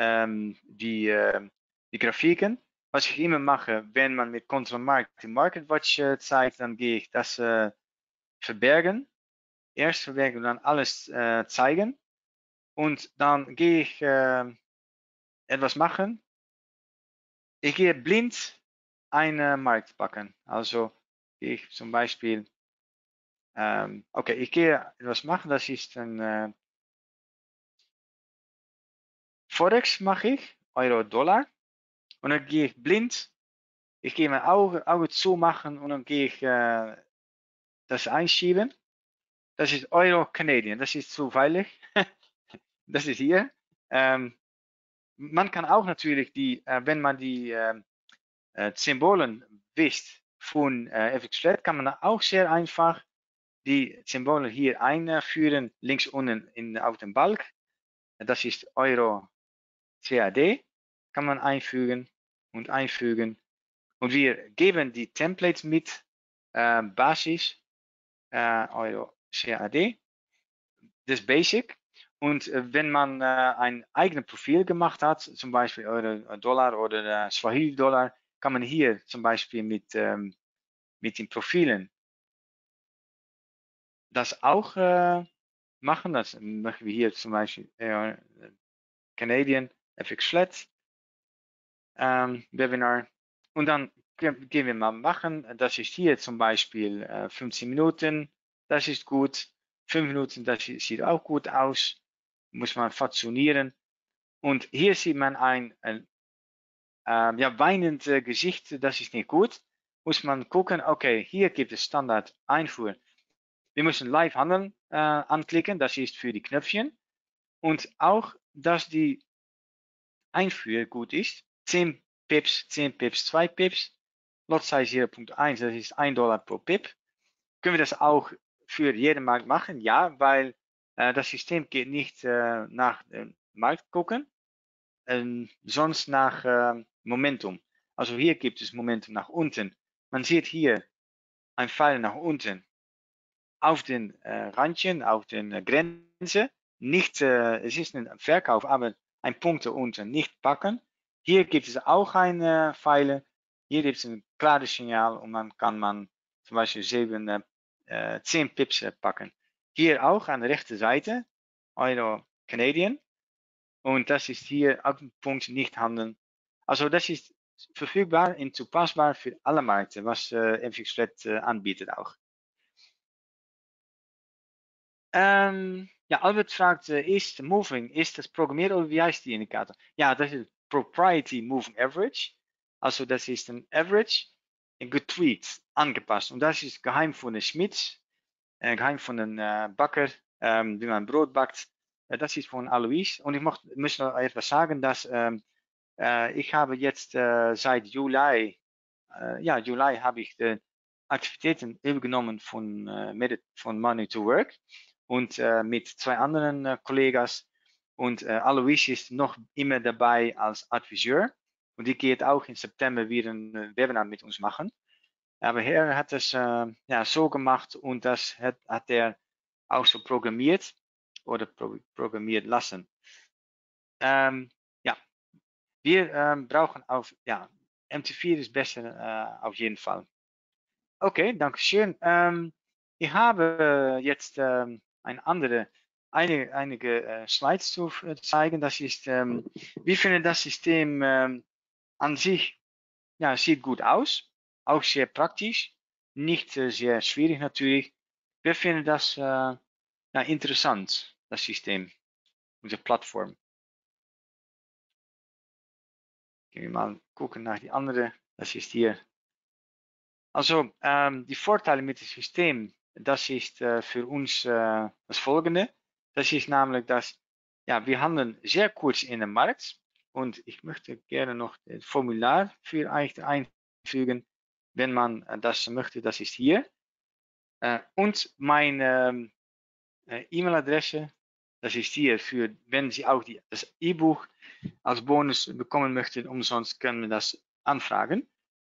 die Grafiken. Was ich immer mache, wenn man mit Control Market die Market Watch zeigt, dann gehe ich das verbergen. Erst verbergen und dann alles zeigen. Und dann gehe ich etwas machen. Ich gehe blind einen Markt packen. Also gehe ich zum Beispiel Okay, ich gehe etwas machen, das ist ein Forex mache ich, Euro, Dollar. Und dann gehe ich blind, ich gehe mein Auge zumachen und dann gehe ich das einschieben. Das ist Euro Canadian, das ist zufällig. Das ist hier. Man kann auch natürlich wenn man die Symbolen wisst von FX Flat, kann man auch sehr einfach die Symbole hier einführen, links unten auf dem Balk. Das ist Euro CAD, kann man einfügen und einfügen. Und wir geben die Templates mit, Basis, Euro CAD, das Basic. Und wenn man ein eigenes Profil gemacht hat, zum Beispiel Euro Dollar oder Swahili Dollar, kann man hier zum Beispiel mit den Profilen das auch machen. Das machen wir hier zum Beispiel Canadian FX Flat Webinar. Und dann gehen wir mal machen. Das ist hier zum Beispiel 15 Minuten. Das ist gut. 5 Minuten, das sieht auch gut aus. Muss man faszinieren. Und hier sieht man ein ja, weinendes Gesicht. Das ist nicht gut. Muss man gucken, okay, hier gibt es Standard Einfuhr. Wir müssen Live Handeln anklicken. Das ist für die Knöpfchen. Und auch, dass die Einfuhr gut ist. 10 Pips, 10 Pips, 2 Pips. Lot Size 0.1, das ist $1 pro Pip. Können wir das auch für jeden Markt machen? Ja, weil das System geht nicht nach dem Markt gucken, sonst nach Momentum. Also hier gibt es Momentum nach unten. Man sieht hier ein Pfeil nach unten auf den Randchen, auf den Grenze. Nicht, es ist ein Verkauf, aber ein Punkt unten nicht packen. Hier gibt es auch eine Pfeile. Hier gibt es ein klares Signal und dann kann man zum Beispiel 10 Pips packen. Hier auch an der rechten Seite, Euro Canadian. Und das ist hier auf dem Punkt nicht handeln. Also das ist verfügbar und zupassbar für alle Märkte, was FX Flat anbietet auch. Ja, Albert fragt, ist Moving, ist das programmiert oder wie heißt die Indikator? Ja, das ist Propriety Moving Average. Also das ist ein Average getweakt, angepasst. Und das ist geheim von den Schmitz, geheim von den Bakker, wie man Brot backt. Das ist von Alois. Und ich muss noch etwas sagen, dass ich habe jetzt seit Juli, ja, Juli habe ich die Aktivitäten übergenommen von Money to Work und mit 2 anderen Kollegas. Und Alois ist noch immer dabei als Adviseur. Und die geht auch im September wieder ein Webinar mit uns machen. Aber er hat es ja, so gemacht und das hat er auch so programmiert oder programmiert lassen. Ja, wir brauchen auf, ja, MT4 ist besser auf jeden Fall. Okay, danke schön. Ich habe jetzt einige Slides zu zeigen. Das ist, wir finden das System an sich, ja, sieht gut aus, auch sehr praktisch, nicht sehr schwierig natürlich. Wir finden das ja, interessant, das System, unsere Plattform. Gehen wir mal gucken nach die andere. Das ist hier. Also die Vorteile mit dem System, das ist für uns das folgende. Das ist nämlich, dass ja, wir handeln sehr kurz in den Markt und ich möchte gerne noch das Formular für euch einfügen, wenn man das möchte, das ist hier. Und meine E-Mail-Adresse, das ist hier für, wenn Sie auch das E-Buch als Bonus bekommen möchten, umsonst können wir das anfragen.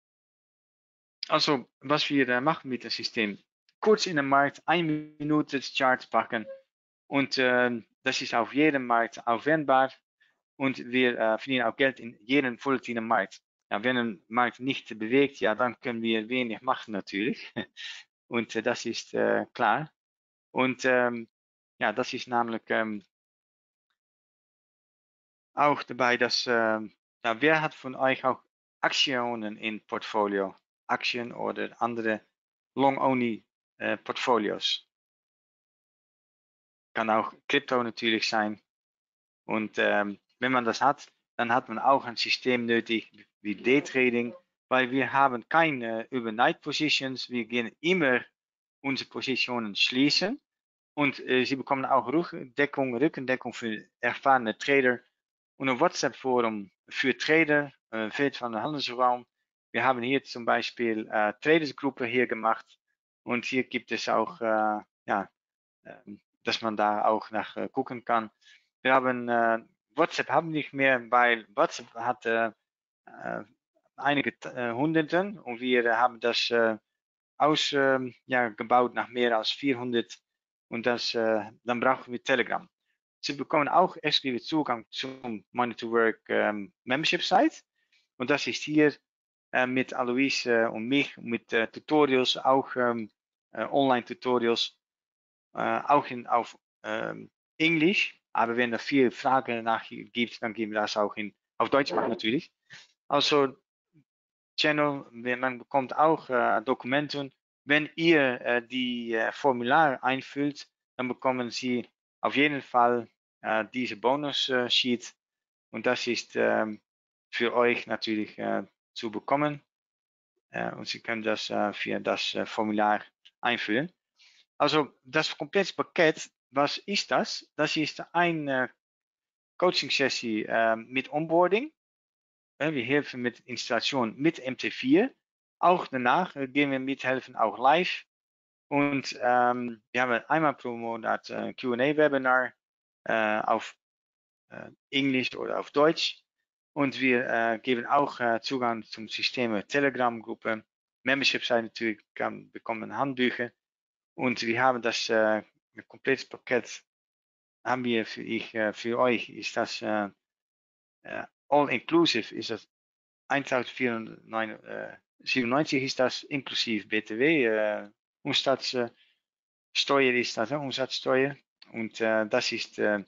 Also, was wir machen mit dem System, kurz in den Markt, 1 Minute Charts packen und das ist auf jedem Markt aufwendbar und wir verdienen auch Geld in jedem volatilen Markt. Ja, wenn ein Markt nicht bewegt, ja, dann können wir wenig machen natürlich und das ist klar. Und ja, das ist namelijk auch dabei, dass ja, wer hat von euch auch Aktionen in Portfolio? Aktien oder andere Long-Only Portfolios. Kann auch Krypto natürlich sein. Und wenn man das hat, dann hat man auch ein System nötig wie Daytrading, weil wir haben keine Übernight Positions. Wir gehen immer unsere Positionen schließen. Und sie bekommen auch Rückendeckung für erfahrene Trader und ein WhatsApp-Forum für Trader, Feld von der Handelsraum. Wir haben hier zum Beispiel Tradersgruppe hier gemacht und hier gibt es auch, dass man da auch nach gucken kann. Wir haben WhatsApp haben nicht mehr, weil WhatsApp hat einige Hunderten und wir haben das gebaut nach mehr als 400 und dann brauchen wir Telegram. Sie bekommen auch exklusive Zugang zum Money to Work Membership Site und das ist hier mit Alois und mich mit Tutorials, auch Online Tutorials, auch auf Englisch. Aber wenn da viel Fragen nach gibt, dann geben wir das auch auf Deutsch machen natürlich. Also Channel, man bekommt auch Dokumenten. Wenn ihr die Formular einfüllt, dann bekommen Sie auf jeden Fall diese Bonus-Sheet. Und das ist für euch natürlich zu bekommen. Und Sie können das via das Formular einfüllen. Also das komplette Paket, was ist das? Das ist eine Coaching-Sessie mit Onboarding. Wir helfen mit Installation mit MT4. Auch danach gehen wir mithelfen, auch live. Und wir haben einmal pro Monat Q&A-Webinar auf Englisch oder auf Deutsch. Und wir geben auch Zugang zum System Telegram-Gruppe. Membership-Seite natürlich bekommen Handbücher. Und wir haben das komplette Paket haben wir für euch ist das all-inclusive ist das 1497 ist das inklusive BTW, Umsatzsteuer ist das, Umsatzsteuer. Und das ist sehr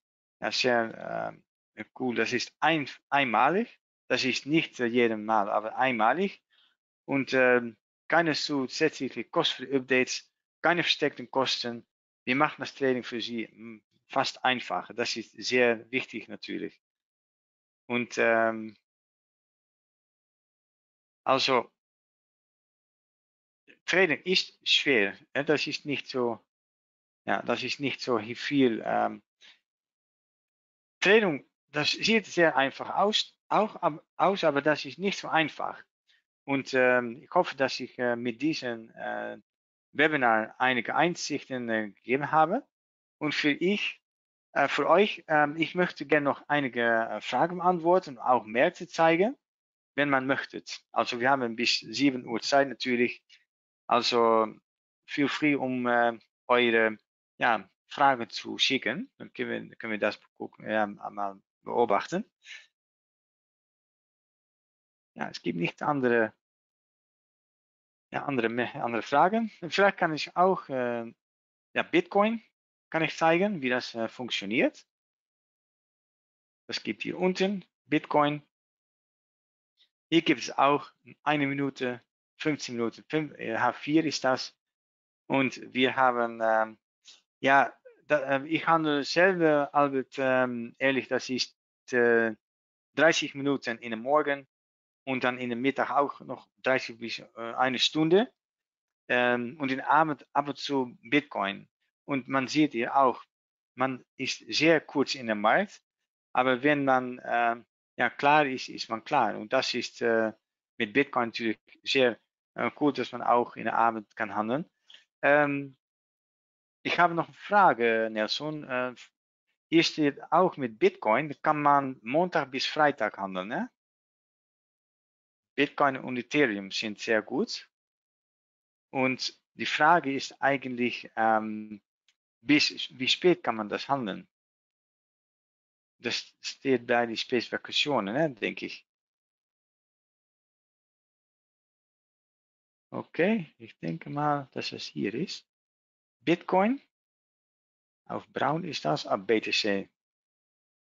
cool. Das ist einmalig. Das ist nicht jedem Mal, aber einmalig. Und keine zusätzliche Kosten für Updates, keine versteckten Kosten. Wir machen das Training für Sie fast einfacher. Das ist sehr wichtig natürlich. Und also Training ist schwer. Das ist nicht so, ja, das ist nicht so viel. Training, das sieht sehr einfach aus, aber das ist nicht so einfach. Und ich hoffe, dass ich mit diesem Webinar einige Einsichten gegeben habe. Und für euch, ich möchte gerne noch einige Fragen beantworten, auch Märkte zeigen, wenn man möchte. Also wir haben bis 7 Uhr Zeit natürlich. Also feel free, um eure Fragen zu schicken. Dann können wir das gucken, mal beobachten. Ja, es gibt nicht andere Fragen. Vielleicht kann ich auch Bitcoin kann ich zeigen, wie das funktioniert. Das gibt hier unten Bitcoin. Hier gibt es auch 1 Minute, 15 Minuten, H4 ist das. Und wir haben, ich handle selber, Albert, ehrlich, das ist 30 Minuten in den Morgen und dann in den Mittag auch noch 30 bis eine Stunde. Und in den Abend ab und zu Bitcoin. Und man sieht hier auch, man ist sehr kurz in der Markt, aber wenn man klar ist, ist man klar. Und das ist mit Bitcoin natürlich sehr gut, dass man auch in der Abend kann handeln. Ich habe noch eine Frage, Nelson. Hier steht auch mit Bitcoin, kann man Montag bis Freitag handeln. Ne? Bitcoin und Ethereum sind sehr gut. Und die Frage ist eigentlich, wie spät kann man das handeln? Das steht bei den Spezifikationen, ne, denke ich. Okay, ich denke mal, dass es hier ist. Bitcoin, auf braun ist das, auf BTC.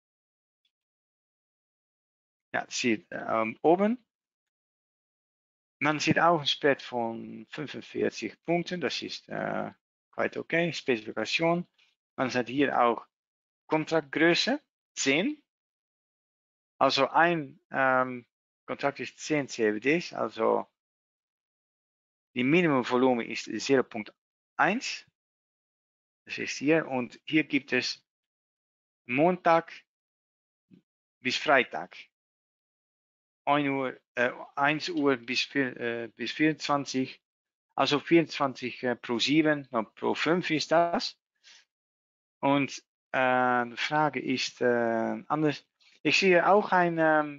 Ja, zie je oben. Man sieht auch ein Spread von 45 Punkten, das ist quite okay. Spezifikation. Man sieht hier auch Kontraktgröße 10. Also ein Kontrakt ist 10 CFDs, also die Minimumvolumen ist 0,1. Das ist hier und hier gibt es Montag bis Freitag. 1 Uhr bis 24, also 24 pro 7, pro 5 ist das. Und die Frage ist anders. Ich sehe auch eine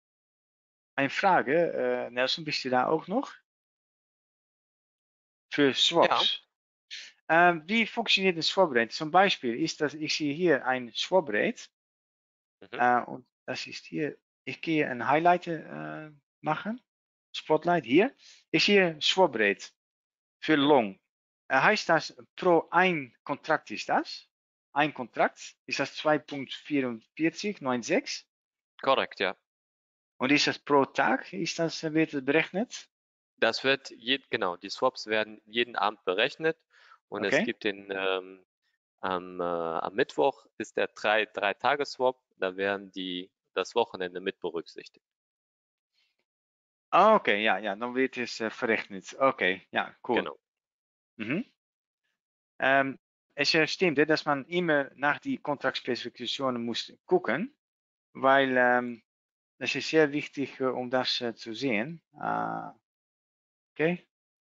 Frage, Nelson, bist du da auch noch? Für Ja. Swaps. Wie funktioniert ein Swap Rate? Zum Beispiel ist das, ich sehe hier ein Swap Rate Mhm. und das ist hier, ich gehe ein Highlight machen, Spotlight hier. Ich sehe Swap Rate für Mhm. Long. Heißt das pro ein Kontrakt ist das? Ein Kontrakt ist das 2,4496 Korrekt, ja. und ist das pro Tag? Ist das, wird das berechnet? Das wird genau, die Swaps werden jeden Abend berechnet und es Okay. gibt am Mittwoch ist der Drei-Tage-Swap, da werden das Wochenende mit berücksichtigt. Ah, okay, ja, ja, dann wird es verrechnet. Okay, ja, cool. Genau. Mhm. Es stimmt, dass man immer nach die Kontraktspezifikationen muss gucken, weil das ist sehr wichtig, um das zu sehen. Okay,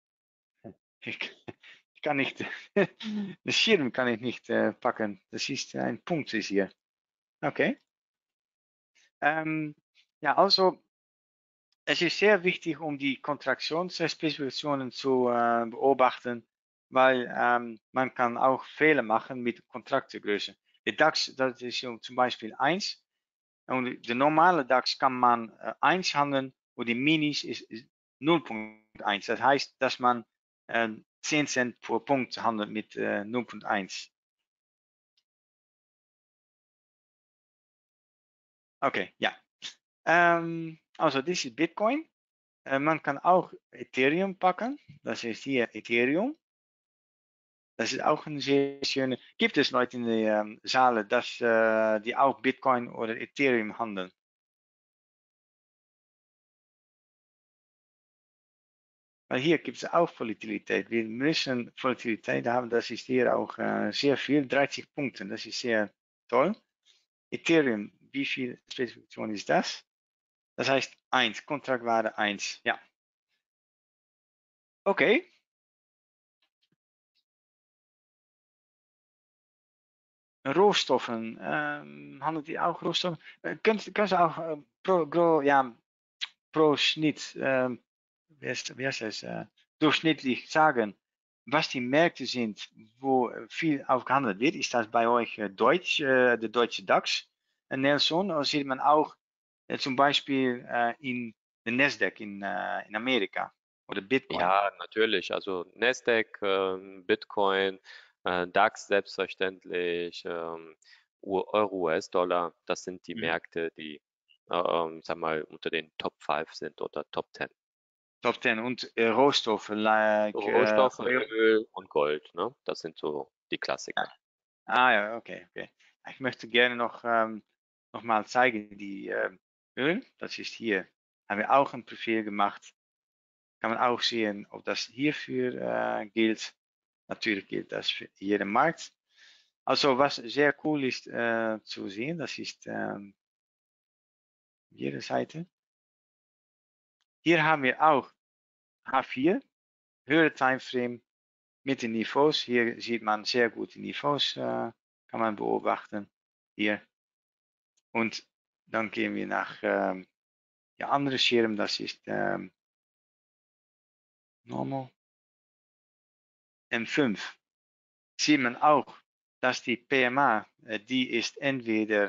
ich kann nicht, den Schirm kann ich nicht packen. Das ist ein Punkt ist hier. Okay. Ja, also es ist sehr wichtig, um die Kontraktionsspezifikationen zu beobachten, weil man kann auch Fehler machen mit Kontraktgröße. Der DAX, das ist zum Beispiel 1 und der normale DAX kann man 1 handeln und die Minis ist 0,1. Das heißt, dass man 10 Cent pro Punkt handelt mit 0,1. Okay, ja. Also, das ist Bitcoin. Man kann auch Ethereum packen. Das ist hier Ethereum. Das ist auch ein sehr schöne. Gibt es Leute in der Saale, die auch Bitcoin oder Ethereum handeln? Weil hier gibt es auch Volatilität. Wir müssen Volatilität haben. Das ist hier auch sehr viel. 30 Punkte. Das ist sehr toll. Ethereum, wie viel Spezifikation ist das? Das heißt 1. Kontraktware 1. Ja. Okay. Rohstoffen. Handelt die auch Rohstoffen? Können Sie auch pro Schnitt, wie heißt das, durchschnittlich sagen, was die Märkte sind, wo viel aufgehandelt wird? Ist das bei euch Deutsch, der deutsche DAX, Nelson? Oder sieht man auch zum Beispiel in den Nasdaq in Amerika oder Bitcoin? Ja, natürlich. Also Nasdaq, Bitcoin, DAX selbstverständlich, Euro, US-Dollar, das sind die Mhm. Märkte, die, sag mal, unter den Top 5 sind oder Top 10. Top 10 und Rohstoffe, like Rohstoffe, Oil. Öl und Gold, ne? Das sind so die Klassiker. Ja. Ah ja, okay, okay. Ich möchte gerne noch mal zeigen, die Öl, das ist hier, haben wir auch ein Profil gemacht. Kann man auch sehen, ob das hierfür gilt. Natürlich gilt das für jeden Markt. Also was sehr cool ist zu sehen, das ist jede Seite. Hier haben wir auch H4, höhere Timeframe mit den Niveaus. Hier sieht man sehr gut die Niveaus, kann man beobachten. Hier. Und dann gehen wir nach der andere Schirm, das ist Normal M5. Sieht man auch, dass die PMA, die ist entweder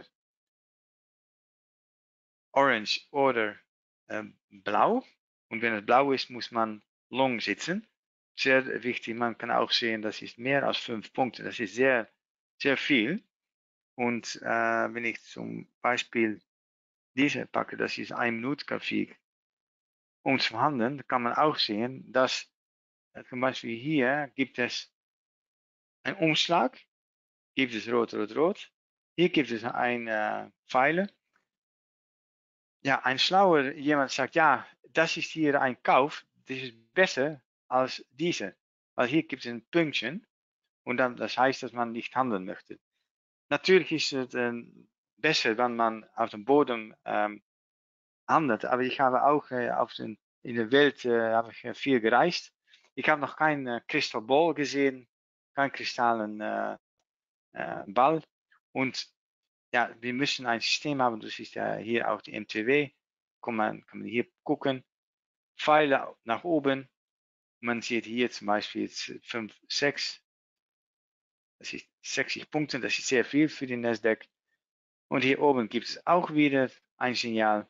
orange oder blau. Und wenn es blau ist, muss man long sitzen. Sehr wichtig, man kann auch sehen, das ist mehr als 5 Punkte. Das ist sehr, sehr viel. Und wenn ich zum Beispiel diese packe, das ist 1 Minute Grafik. um zu handeln, kann man auch sehen, dass zum Beispiel hier gibt es einen Umschlag, gibt es rot, rot, rot. Hier gibt es ein Pfeile. Ja, ein schlauer jemand sagt, ja, das ist hier ein Kauf, das ist besser als diese. Weil hier gibt es ein Pünktchen und dann, das heißt, dass man nicht handeln möchte. Natürlich ist es besser, wenn man auf dem Boden handelt, aber ich habe auch in der Welt habe ich, viel gereist. Ich habe noch kein Crystal Ball gesehen, kein kristallen Ball. Und ja, wir müssen ein System haben, das ist ja hier auch die MTW. Kann man hier gucken, Pfeile nach oben. Man sieht hier zum Beispiel jetzt 5, 6. Das ist 60 Punkte, das ist sehr viel für den Nasdaq. Und hier oben gibt es auch wieder ein Signal.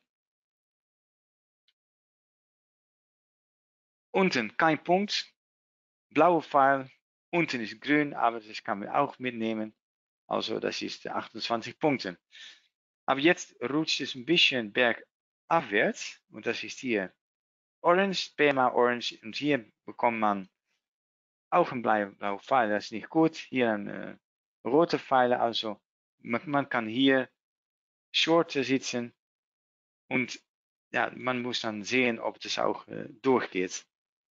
Unten kein Punkt, blauer Pfeil. Unten ist grün, aber das kann man auch mitnehmen. Also das ist 28 Punkte. Aber jetzt rutscht es ein bisschen bergabwärts. Und das ist hier Orange, PMA Orange. Und hier bekommt man auch ein blauer Pfeil. Das ist nicht gut. Hier ein roter Pfeil. Also man kann hier short sitzen. Und ja, man muss dann sehen, ob das auch durchgeht.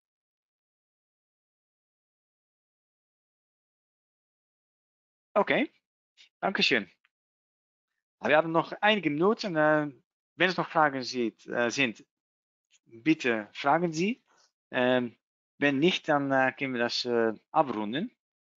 Okay, Dankeschön. Wir haben noch einige Minuten. Wenn es noch Fragen sind, bitte fragen Sie. Wenn nicht, dann können wir das abrunden.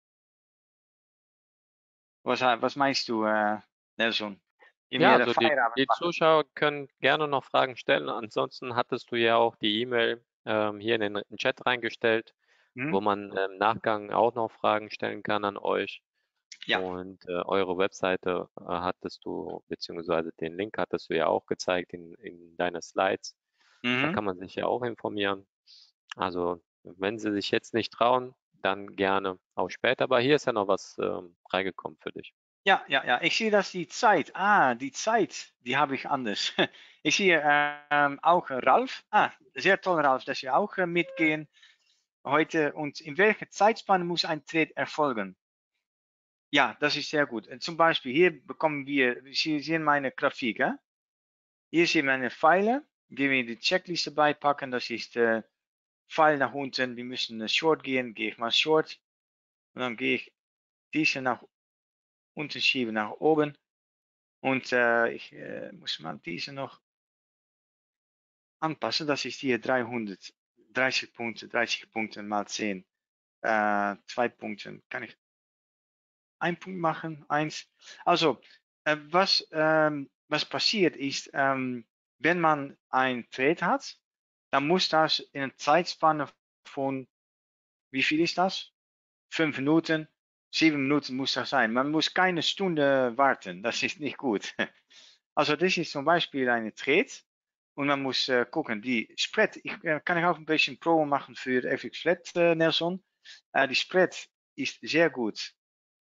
Was meinst du, Nelson? Gehen Ja, wir also die, Feierabend die machen? Zuschauer können gerne noch Fragen stellen. Ansonsten hattest du ja auch die E-Mail hier in den Chat reingestellt, Hm? wo man im Nachgang auch noch Fragen stellen kann an euch. Ja. Und eure Webseite hattest du, beziehungsweise den Link hattest du ja auch gezeigt in deine Slides. Da Mhm. kann man sich ja auch informieren. Also wenn Sie sich jetzt nicht trauen, dann gerne auch später. Aber hier ist ja noch was reingekommen für dich. Ja, ja, ja. Ich sehe, dass die Zeit, die habe ich anders. Ich sehe auch Ralf. Sehr toll, Ralf, dass Sie auch mitgehen heute. Und in welcher Zeitspanne muss ein Trade erfolgen? Ja, das ist sehr gut. Zum Beispiel hier bekommen Sie sehen meine Grafik. Hier sind meine Pfeile. Gehen wir die Checkliste beipacken. Das ist Pfeil nach unten. Wir müssen Short gehen. Gehe ich mal Short. Und dann gehe ich diese nach unten schieben, nach oben. Und ich muss mal diese noch anpassen. Das ist hier 330 Punkte, 30 Punkte mal 10. 2 Punkte. Kann ich 1 Punkt machen? 1. Also, was passiert ist, wenn man ein Trade hat, dann muss das in einer Zeitspanne von, wie viel ist das? 5 Minuten, 7 Minuten muss das sein. Man muss keine Stunde warten, das ist nicht gut. Also das ist zum Beispiel eine Trade und man muss gucken, die Spread, kann ich auch ein bisschen Promo machen für FX Flat, Nelson. Die Spread ist sehr gut.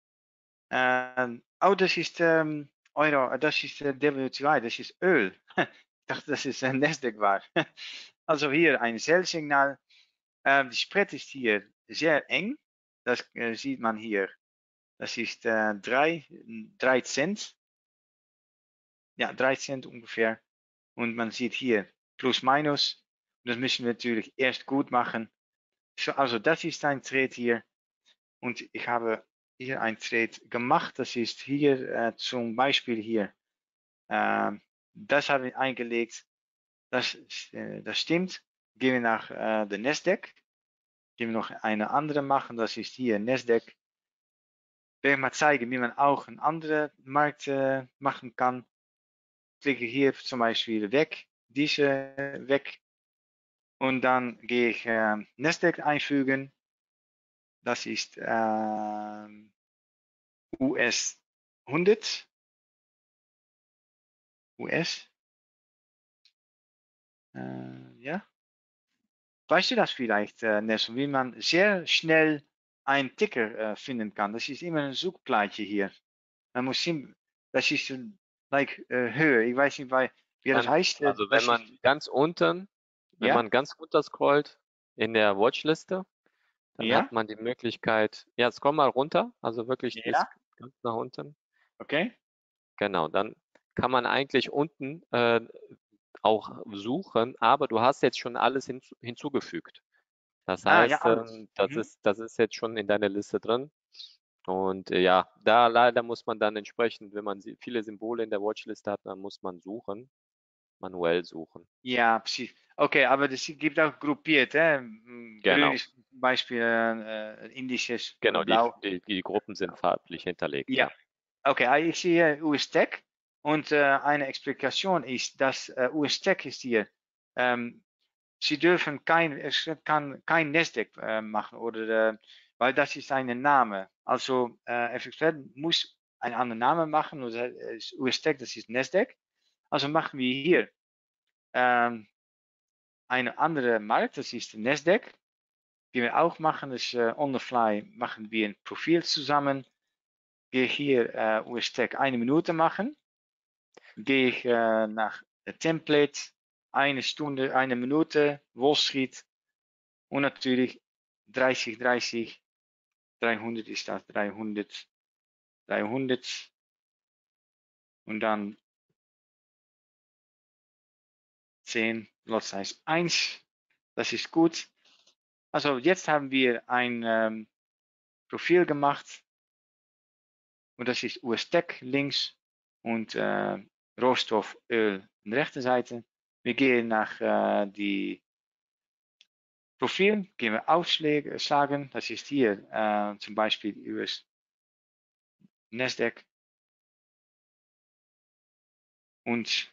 Das ist Euro, das ist WTI, das ist Öl. Ich dachte, dass es ein Nasdaq war. Also hier ein Sell-Signal. Die Spread ist hier sehr eng. Das sieht man hier. Das ist 3 Cent. Ja, 3 Cent ungefähr. Und man sieht hier plus minus. Und das müssen wir natürlich erst gut machen. So, also das ist ein Trade hier. Und ich habe hier ein Trade gemacht. Das ist hier zum Beispiel hier. Das habe ich eingelegt. Das stimmt. Gehen wir nach der Nasdaq. Gehen wir noch eine andere machen. Das ist hier Nasdaq. Will ich mal zeigen, wie man auch einen anderen Markt machen kann. Klicke hier zum Beispiel weg. Diese weg. Und dann gehe ich Nasdaq einfügen. Das ist US 100. US. Ja. Weißt du das vielleicht, Nelson, wie man sehr schnell einen Ticker finden kann? Das ist immer ein Suchplaatje hier. Man muss zien, das ist like, Höhe. Ich weiß nicht, wie das Ganz, heißt. also wenn Das ist, man ganz unten Wenn Ja, man ganz runter scrollt in der Watchliste, dann ja, hat man die Möglichkeit, ja, scroll mal runter, also wirklich bis ja, ganz nach unten. okay. Genau, dann kann man eigentlich unten auch suchen, aber du hast jetzt schon alles hinzugefügt. Das Ah, ja, heißt, alles. Mhm. das ist jetzt schon in deiner Liste drin. Und ja, da leider muss man dann entsprechend, wenn man viele Symbole in der Watchlist hat, dann muss man suchen, manuell suchen. Ja, precies. Okay, aber das gibt auch gruppiert, hè? Grün Genau, ist zum Beispiel indisches genau, und blau. die Gruppen sind farblich hinterlegt, Ja, ja. okay, ich sehe US-Tech und eine Explikation ist, dass US-Tech ist hier, ähm, Sie dürfen es kann kein Nasdaq machen oder, weil das ist ein Name. Also FXZ muss einen anderen Namen machen, und US-Tech, das ist Nasdaq. Also machen wir hier ähm, eine andere Markt, das ist Nasdaq. Die wir auch machen, ist on the fly machen wir ein Profil zusammen. Gehe ich hier US-Tech 1 Minute machen. Gehe ich nach Template, 1 Stunde, 1 Minute, Wall Street und natürlich 30, 30, 300 ist das, 300, 300 und dann 10, Lot Size 1. Das ist gut. Also jetzt haben wir ein Profil gemacht und das ist US-Tech links und Rohstoff, Öl an der rechten Seite. Wir gehen nach die Profil, gehen wir Ausschlagen, das ist hier zum Beispiel US Nasdaq und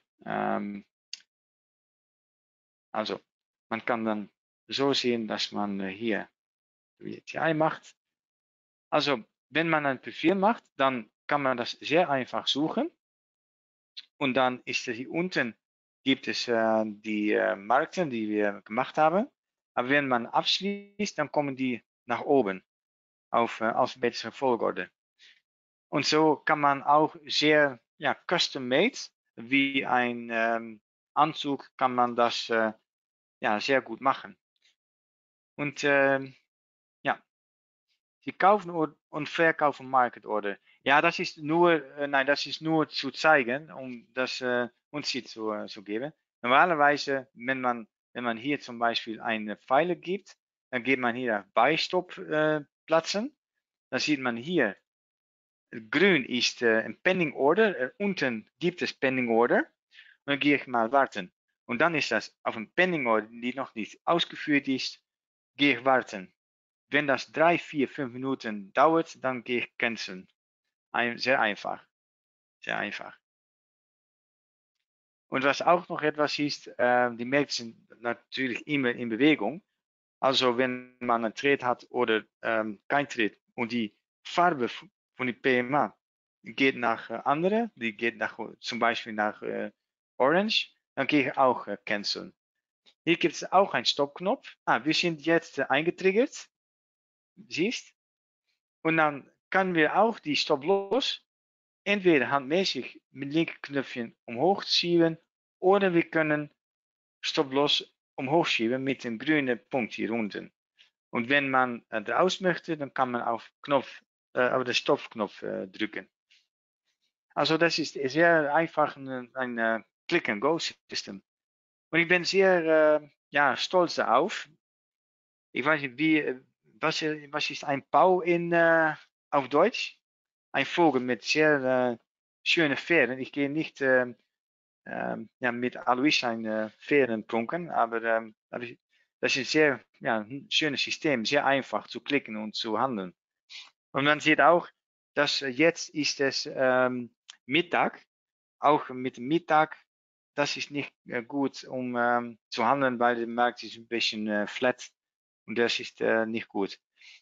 also man kann dann so sehen, dass man hier WTI macht. Also wenn man ein Profil macht, dann kann man das sehr einfach suchen und dann ist hier unten gibt es die Marken, die wir gemacht haben. Aber wenn man abschließt, dann kommen die nach oben auf alphabetische Volgorde. Und so kann man auch sehr ja, custom-made, wie ein Anzug, kann man das ja, sehr gut machen. Und ja, die Kaufen und Verkaufen Market Order. Ja, das ist nur, nein, das ist nur zu zeigen, um das Unterschied zu geben. Normalerweise, wenn man hier zum Beispiel eine Pfeile gibt, dann geht man hier bei Stop platzen. Dann sieht man hier, grün ist ein Pending Order, unten gibt es Pending Order. Und dann gehe ich mal warten. Und dann ist das auf ein Pending Order, die noch nicht ausgeführt ist, gehe ich warten. Wenn das 3, 4, 5 Minuten dauert, dann gehe ich canceln. Sehr einfach. Sehr einfach. Und was auch noch etwas ist, die Märkte sind natürlich immer in Bewegung. Also wenn man einen Trade hat oder kein Trade und die Farbe von die PMA geht nach andere, die geht nach, zum Beispiel nach Orange, dann gehe ich auch canceln. Hier gibt es auch einen Stoppknopf. Wir sind jetzt eingetriggert, siehst? Und dann können wir auch die Stop-Loss entweder handmäßig mit linken Knöpfchen omhoog schieben oder wir können Stop-Loss omhoog schieben mit dem grünen Punkt hier unten. Und wenn man raus möchte, dann kann man auf den Stopknopf drücken. Also das ist sehr einfach ein Click-and-Go-System. Und ich bin sehr ja, stolz darauf. Ich weiß nicht, was ist ein Pau auf Deutsch? Ein Vogel mit sehr schönen Federn. Ich gehe nicht ja, mit Alois zijn Federn prunken, aber das ist sehr ja, ein schönes System, sehr einfach zu klicken und zu handeln. Und man sieht auch, dass jetzt ist es Mittag, auch mit dem Mittag, das ist nicht gut, um zu handeln, weil der Markt ist ein bisschen flat und das ist nicht gut.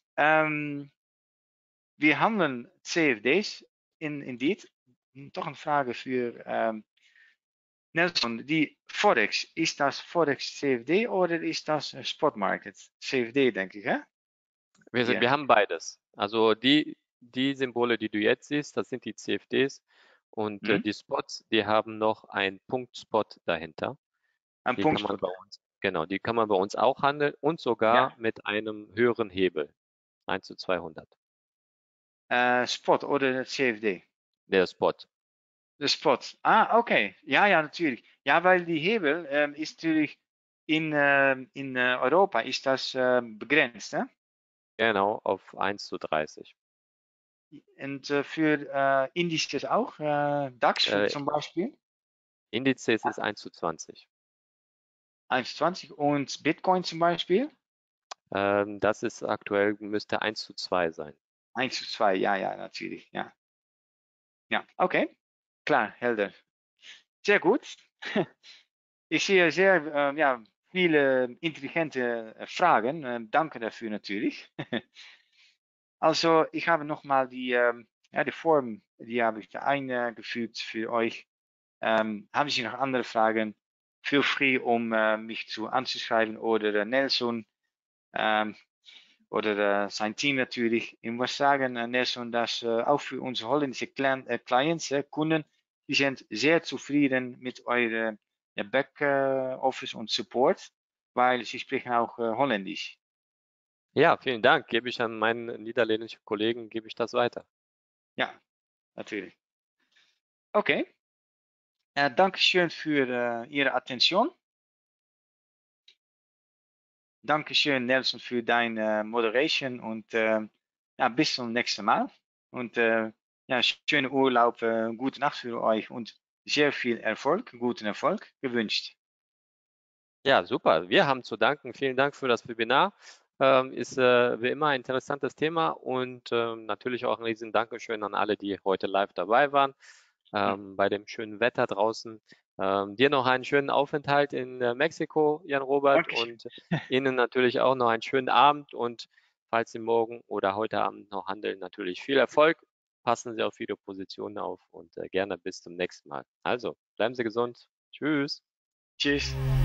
Wir handeln CFD's in Indeed. Toch een Frage für Nelson. Die Forex, ist das Forex CFD oder ist das Spot Market? CFD, denke ich, hè? Hier. Wir haben beides. Also die Symbole, die du jetzt siehst, das sind die CFDs und Hm? die Spots, die haben noch einen Punktspot dahinter. Ein Die kann man Punktspot. bei uns. Genau, die kann man bei uns auch handeln und sogar Ja, mit einem höheren Hebel, 1:200. Spot oder CFD. Der Spot. De Spot. Ah, okay. Ja, ja, natürlich. Ja, weil die Hebel ist natürlich in Europa ist das begrenzt, ne? Genau, auf 1:30. Und für Indizes auch, DAX für Äh, zum Beispiel Indizes ist 1:20. 1,20 und Bitcoin zum Beispiel Das ist aktuell, müsste 1:2 sein. 1:2. Ja, ja, natürlich. Ja, ja, okay. Klar, helder. Sehr gut. Ich sehe sehr ja, viele intelligente Fragen. Danke dafür natürlich. Also, ich habe nochmal ja, die Form, die habe ich da eingefügt für euch. Haben Sie noch andere Fragen? Feel free, um mich zu anzuschreiben oder Nelson ähm, oder sein Team natürlich. Ich muss sagen, Nelson, dass auch für unsere holländische Clients, Kunden, die sind sehr zufrieden mit eurem Backoffice und Support, weil sie sprechen auch Holländisch. Ja, vielen Dank. Gebe ich an meinen niederländischen Kollegen, gebe ich das weiter. Ja, natürlich. Okay, Dankeschön für Ihre Attention. Dankeschön, Nelson, für deine Moderation und ja, bis zum nächsten Mal. Und ja, schöne Urlaub, gute Nacht für euch und sehr viel Erfolg, guten Erfolg gewünscht. Ja, super. Wir haben zu danken. Vielen Dank für das Webinar. Ist wie immer ein interessantes Thema und natürlich auch ein riesen Dankeschön an alle, die heute live dabei waren, Hm, bei dem schönen Wetter draußen. Dir noch einen schönen Aufenthalt in Mexiko, Jan-Robert, Dankeschön. und Ihnen natürlich auch noch einen schönen Abend und falls Sie morgen oder heute Abend noch handeln, natürlich viel Erfolg. Passen Sie auf Ihre Positionen auf und gerne bis zum nächsten Mal. Also, bleiben Sie gesund. Tschüss. Tschüss.